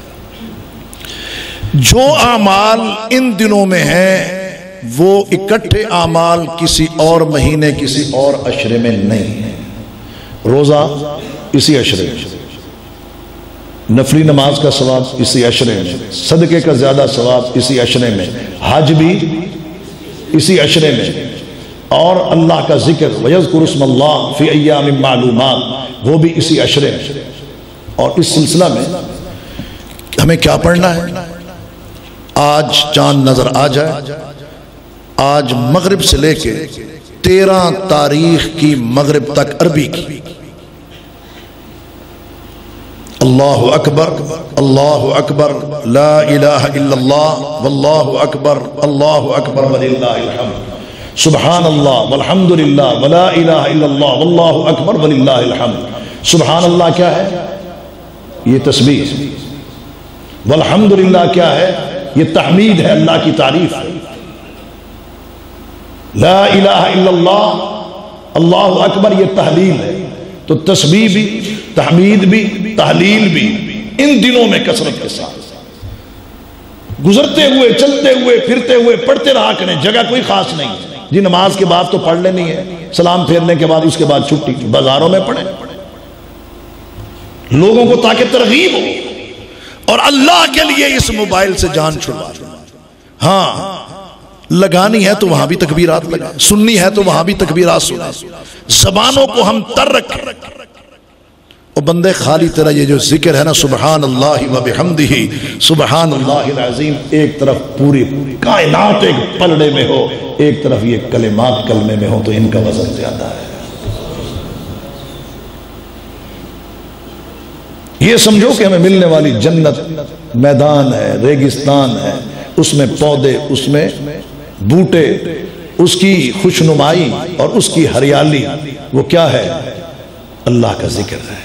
جو اعمال ان دنوں میں ہیں وہ اکٹھے اعمال کسی اور مہینے کسی اور عشرے میں نہیں ہیں۔ روزہ اسی عشرے میں، نفلی نماز کا ثواب اسی عشرے میں، صدقے کا زیادہ ثواب اسی عشرے میں، حج بھی اسی عشرے میں، اور اللہ کا ذکر وَيَذْكُرُ اسْمَ اللَّهِ فِي أَيَّامٍ مَعْلُومَاتٍ وہ بھی اسی عشرے میں. اور اس سلسلہ میں ہمیں کیا پڑھنا ہے؟ آج چاند نظر آ جائے، آج مغرب سے لے کے تیرہ تاریخ کی مغرب تک عربی کی. اللہ اکبر اللہ اکبر لا الہ الا اللہ واللہ اکبر اللہ اکبر وللہ الحمد سبحان اللہ والحمد للہ ولا الہ الا اللہ واللہ اکبر وللہ الحمد. سبحان اللہ کیا ہے؟ یہ تسبیح. والحمد للہ کیا ہے؟ یہ تحمید ہے، اللہ کی تعریف ہے. لا الہ الا اللہ اللہ اکبر یہ تحلیل ہے. تو تسبیح بھی، تحمید بھی، تحلیل بھی ان دنوں میں کثرت کے ساتھ گزرتے ہوئے، چلتے ہوئے، پھرتے ہوئے پڑھتے رہا کریں. جگہ کوئی خاص نہیں جی. نماز کے بعد تو پڑھ لینی ہے، سلام پھیرنے کے بعد اس کے بعد چھٹی. بازاروں میں پڑھیں، لوگوں کو تاکہ ترغیب ہو. اور اللہ کے لیے اس موبائل سے جان چھڑوا. ہاں لگانی ہے تو وہاں بھی تکبیرات لگائیں، سننی ہے تو وہاں بھی تکبیرات سنیں. زبانوں کو ہم تر رکھیں. اور بندے خالی تیرا یہ جو ذکر ہے نا سبحان اللہ و بحمدہ سبحان اللہ العظیم، ایک طرف پوری کائنات ایک پلڑے میں ہو، ایک طرف یہ کلمات کلمے میں ہو، تو ان کا وزن زیادہ ہے. یہ سمجھو کہ ہمیں ملنے والی جنت میدان ہے، ریگستان ہے، اس میں پودے، اس میں بوٹے، اس کی خوشنمائی اور اس کی ہریالی، وہ کیا ہے؟ اللہ کا ذکر ہے.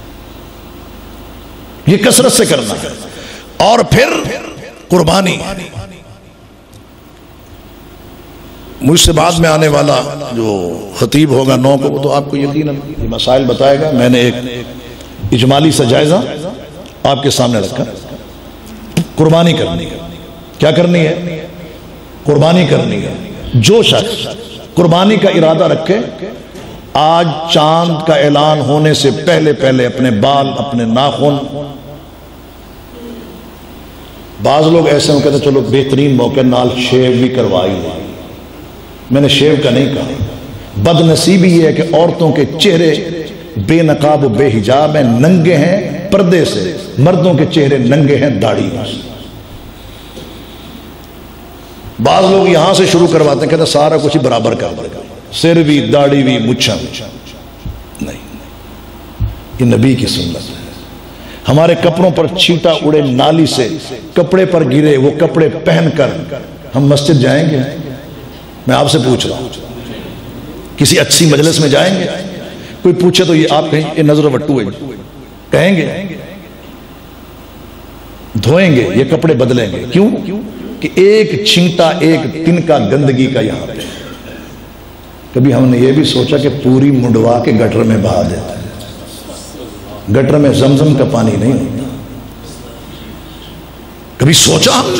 یہ کثرت سے کرنا ہے. اور پھر قربانی. مجھ سے بعد میں آنے والا جو خطیب ہوگا نو کو، وہ تو آپ کو یقیناً یہ مسائل بتائے گا. میں نے ایک اجمالی سا جائزہ آپ کے سامنے رکھا. قربانی کرنی ہے. کیا کرنی ہے؟ قربانی کرنی ہے. جو شخص قربانی کا ارادہ رکھے، آج چاند کا اعلان ہونے سے پہلے پہلے اپنے بال، اپنے ناخن، بعض لوگ ایسے ہوں کہتے چلو بہترین موقع نال شیو بھی کروائی لیں. میں نے شیو کا نہیں کہا. بد نصیبی یہ ہے کہ عورتوں کے چہرے بے نقاب و بے حجاب ہیں، ننگے ہیں پردے سے. مردوں کے چہرے ننگے ہیں داڑھی میں. بعض لوگ یہاں سے شروع کرواتے ہیں، کہتے ہیں سارا کچھ ہی برابر کر دے گا، سر بھی، داڑھی بھی، مچھاں. نہیں، یہ نبی کی سنت ہے. ہمارے کپڑوں پر چھینٹا اڑے نالی سے، کپڑے پر گرے، وہ کپڑے پہن کر ہم مسجد جائیں گے؟ میں آپ سے پوچھ رہا ہوں. کسی اچھی مجلس میں جائیں گے؟ کوئی پوچھے تو یہ آپ کہیں یہ نظر وٹو ہے کہیں گے؟ دھوئیں گے، یہ کپڑے بدلیں گے. کیوں؟ کہ ایک چھینٹا، ایک تنکا گندگی کا یہاں پہ. کبھی ہم نے یہ بھی سوچا کہ پوری منڈوا کے گٹر میں بہا دیتے ہیں؟ گٹر میں زمزم کا پانی نہیں ہوتا. کبھی سوچا ہم نے؟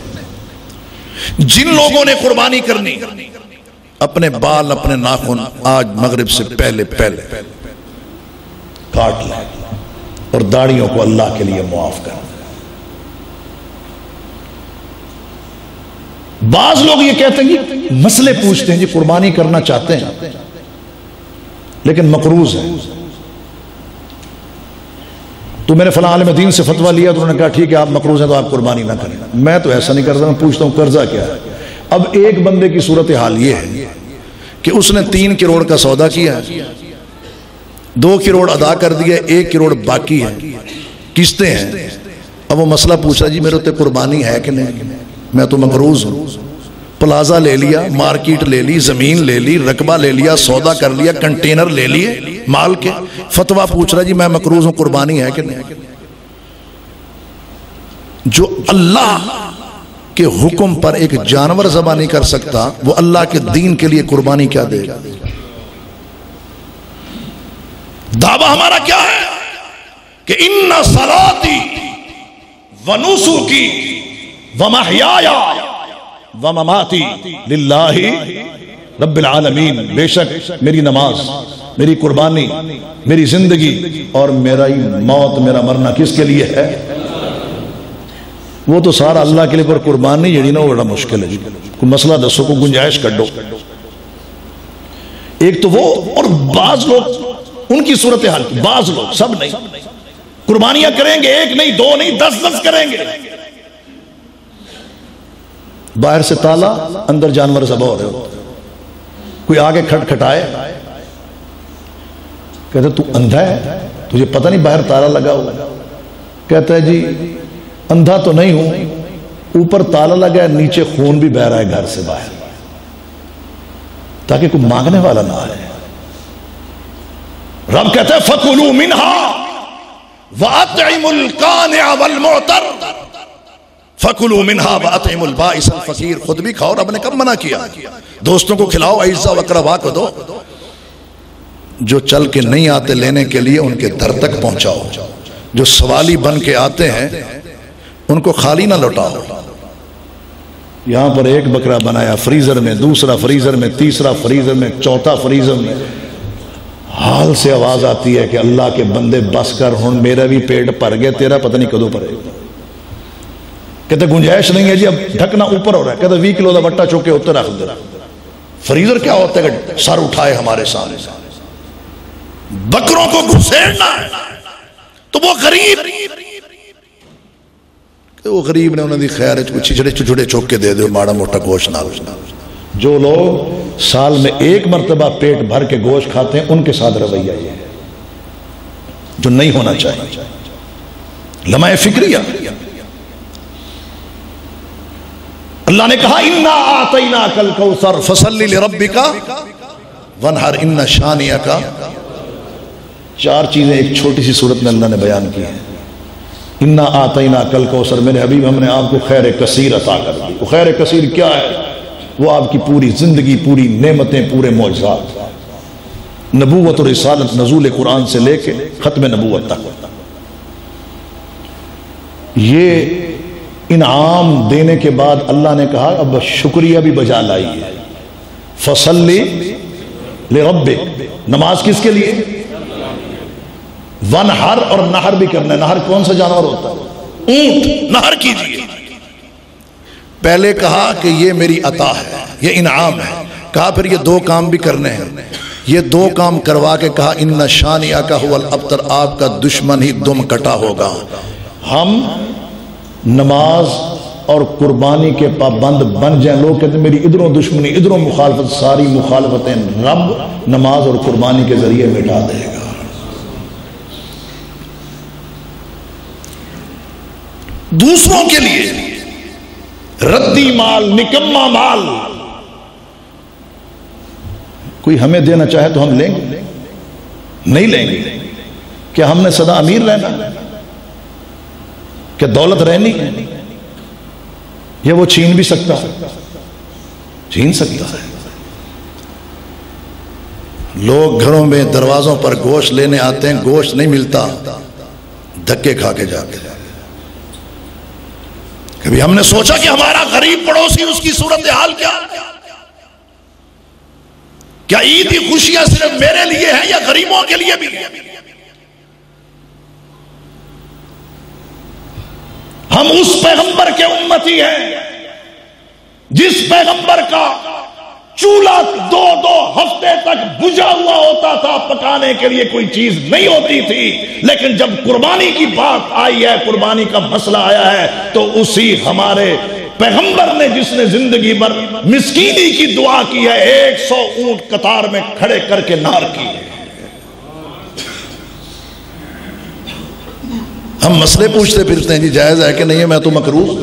جن لوگوں نے قربانی کرنی، اپنے بال، اپنے ناخن آج مغرب سے پہلے پہلے کاٹ لیں اور داڑھیوں کو اللہ کے لیے معاف کریں. بعض لوگ یہ کہتے ہیں کہ مسئلے پوچھتے ہیں جی قربانی کرنا چاہتے ہیں لیکن مقروض ہے. تو میں نے فلاں عالم دین سے فتویٰ لیا تو انہوں نے کہا ٹھیک ہے آپ مقروض ہیں تو آپ قربانی نہ کریں. میں تو ایسا نہیں کرتا، میں پوچھتا ہوں قرضہ کیا ہے. اب ایک بندے کی صورتحال یہ ہے کہ اس نے تین کروڑ کا سودا کیا، دو کروڑ ادا کر دیا، ایک کروڑ باقی ہے، قسطیں ہیں. اب وہ مسئلہ پوچھا جی میرے تے قربانی ہے کہ نہیں؟ میں تو مقروض ہوں. پلازا لے لیا، مارکیٹ لے لی، زمین لے لی، رقبہ لے لیا، سودا کر لیا، کنٹینر لے لیے مال کے. فتویٰ پوچھ رہا جی میں مقروض ہوں، قربانی ہے کہ نہیں؟ جو اللہ کے حکم پر ایک جانور ذبح نہیں کر سکتا، وہ اللہ کے دین کے لیے قربانی کیا دے گا؟ دعویٰ ہمارا کیا ہے کہ ان صلاتی و نسکی و محیایا و مماتی للہ رب العالمین. بے شک میری نماز، میری قربانی، میری زندگی اور میرا موت، میرا مرنا کس کے لیے ہے؟ وہ تو سارا اللہ کے لیے، پر قربانی جڑی نا وہ بڑا مشکل ہے. کوئی مسئلہ دسو، کو گنجائش کر دو. ایک تو وہ، اور بعض لوگ ان کی صورتحال کی، بعض لوگ، سب نہیں، قربانیاں کریں گے، ایک نہیں دو نہیں دس دس کریں گے، باہر سے تالا، اندر جانور ذبح ہو رہے ہوتے، کوئی آگے کھٹ کھٹائے، کہتا تو اندھا ہے، تجھے پتہ نہیں باہر تالا لگا ہوا؟ کہتا ہے جی اندھا تو نہیں ہوں، اوپر تالا لگا ہے، نیچے خون بھی بہ رہا ہے گھر سے باہر، تاکہ کوئی مانگنے والا نہ آئے۔ رب کہتا ہے فَكُلُوا مِنْهَا وَأَطْعِمُوا الْقَانِعَ وَالْمُعْتَرَّ فَكُلُوا مِنْهَا وَأَطْعِمُوا الْبَائِسَ الْفَقِيرَ۔ خود بھی کھاؤ، رب نے کب منع کیا؟ دوستوں کو کھلاؤ، اعزا و اقربا کو دو، جو چل کے نہیں آتے لینے کے لیے ان کے در تک پہنچاؤ، جو سوالی بن کے آتے ہیں ان کو خالی نہ لوٹاؤ۔ یہاں پر ایک بکرا بنایا فریزر میں، دوسرا فریزر میں، تیسرا فریزر میں، چوتھا فریزر میں، حال سے آواز آتی ہے کہ اللہ کے بندے بس کر، ہن میرا بھی پیٹ بھر گیا، تیرا پتہ نہیں کدوں پڑے گا۔ کہتے گنجائش نہیں ہے جی، اب ڈھکنا اوپر ہو رہا ہے، کہتے وی کلو دا بٹا چوکے اتر رکھ دے۔ فریزر کیا ہوتا ہے کہ سر اٹھائے ہمارے سامنے، بکروں کو گھسیڑنا ہے، تو وہ غریب وہ غریب نے انہوں نے خیر کچھ چھڑے چھڑے چوک کے دے دے، ماڑا موٹا گوشت نہ۔ جو لوگ سال میں ایک مرتبہ پیٹ بھر کے گوشت کھاتے ہیں ان کے ساتھ رویہ یہ ہے جو نہیں ہونا چاہیے۔ لمحہ فکریہ، اللہ نے کہا اِنَّا أَعْطَيْنَاكَ الْكَوْثَرَ فَصَلِّ لِرَبِّكَ وَانْحَرْ إِنَّ شَانِئَكَ۔ چار چیزیں ایک چھوٹی سی صورت میں اللہ نے بیان کی ہیں۔ اِنَّا أَعْطَيْنَاكَ الْكَوْثَرَ، میرے حبیب ہم نے آپ کو خیر کثیر عطا کر دی۔ وہ خیر کثیر کیا ہے؟ وہ آپ کی پوری زندگی، پوری نعمتیں، پورے معجزات، نبوت اور رسالت، نزول قرآن سے لے کے ختم نبوت تک۔ یہ انعام دینے کے بعد اللہ نے کہا اب شکریہ بھی بجا لائیے۔ فصلی لربک، نماز کس کے لیے؟ ونحر، اور نہر بھی کرنا ہے۔ نہر کون سا جانور ہوتا ہے؟ اونٹ، نہر کیجئے۔ پہلے کہا کہ یہ میری عطا ہے، یہ انعام ہے، کہا پھر یہ دو کام بھی کرنے ہیں، یہ دو کام کروا کے کہا ان شانئک ھو الابتر، آپ کا دشمن ہی دم کٹا ہوگا۔ ہم نماز اور قربانی کے پابند بن جائیں۔ لوگ کہتے ہیں میری ادھروں دشمنی، ادھروں مخالفت، ساری مخالفتیں رب نماز اور قربانی کے ذریعے مٹا دے گا۔ دوسروں کے لیے ردی مال، نکما مال کوئی ہمیں دینا چاہے تو ہم لیں گے؟ نہیں لیں گے۔ کیا ہم نے سدا امیر رہنا؟ کیا دولت رہنی ہے؟ یا وہ چھین بھی سکتا ہے؟ چھین سکتا ہے۔ لوگ گھروں میں دروازوں پر گوشت لینے آتے ہیں، گوشت نہیں ملتا، دھکے کھا کے جاتے ہیں۔ کبھی ہم نے سوچا کہ ہمارا غریب پڑوسی، اس کی صورتحال کیا؟ کیا عید کی خوشیاں صرف میرے لیے ہیں یا غریبوں کے لیے بھی؟ ہم اس پیغمبر کے امتی ہیں جس پیغمبر کا چولہا دو دو ہفتے تک بجھا ہوا ہوتا تھا، پکانے کے لیے کوئی چیز نہیں ہوتی تھی، لیکن جب قربانی کی بات آئی ہے، قربانی کا مسئلہ آیا ہے، تو اسی ہمارے پیغمبر نے جس نے زندگی بھر مسکینی کی دعا کی ہے، ایک سو اونٹ قطار میں کھڑے کر کے نار کی ہے۔ ہم مسئلے پوچھتے پھرتے ہیں جی جائز ہے کہ نہیں ہے، میں تو مکروہ۔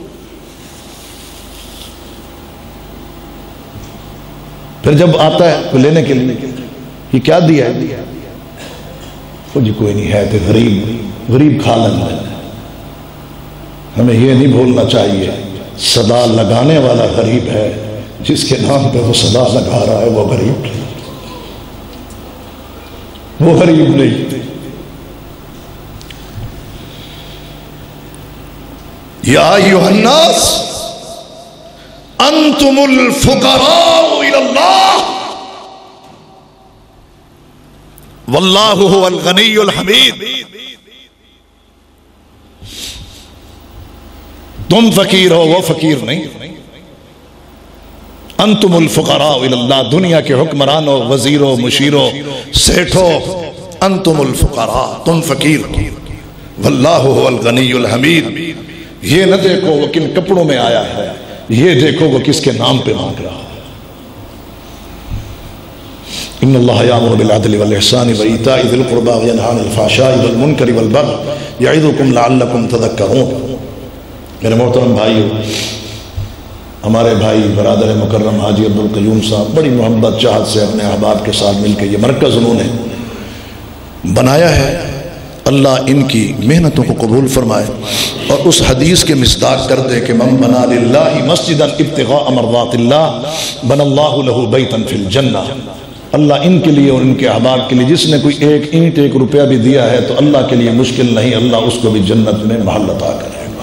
پھر جب آتا ہے تو لینے کے لیے یہ کیا دیا ہے؟ وہ جی کوئی نہیں ہے تو غریب غریب کھا لینا ہے۔ ہمیں یہ نہیں بھولنا چاہیے صدا لگانے والا غریب ہے، جس کے نام پہ وہ صدا لگا رہا ہے وہ غریب وہ غریب نہیں۔ یا ایھا الناس انتم الفقراء الی اللہ واللہ هو الغنی الحمید۔ تم فقیر ہو، وہ فقیر نہیں۔ انتم الفقراء الی اللہ، دنیا کے حکمرانوں، وزیروں، مشیروں، سیٹھوں، انتم الفقراء، تم فقیر ہو، واللہ هو الغنی الحمید۔ یہ نہ دیکھو وہ کن کپڑوں میں آیا ہے، یہ دیکھو وہ کس کے نام پہ مانگ رہا ہے۔ ان اللہ یامر بالعدل والاحسان وایتاء ذی القربى وینہی عن الفحشاء والمنکر والبغی یعظکم لعلکم تذکرون۔ میرے محترم بھائیو، ہمارے بھائی برادر مکرم حاجی عبدالقیوم صاحب بڑی محبت چاہت سے اپنے احباب کے ساتھ مل کے یہ مرکز انہوں نے بنایا ہے۔ اللہ ان کی محنتوں کو قبول فرمائے اور اس حدیث کے مصداق کر دے کہ من بنا للہ مسجدا ابتغاء مرضات اللہ بنى اللہ لہ بیتا فی الجنہ۔ اللہ ان کے لیے اور ان کے احباب کے لیے جس نے کوئی ایک اینٹ ایک روپیہ بھی دیا ہے تو اللہ کے لیے مشکل نہیں، اللہ اس کو بھی جنت میں محل عطا کرے۔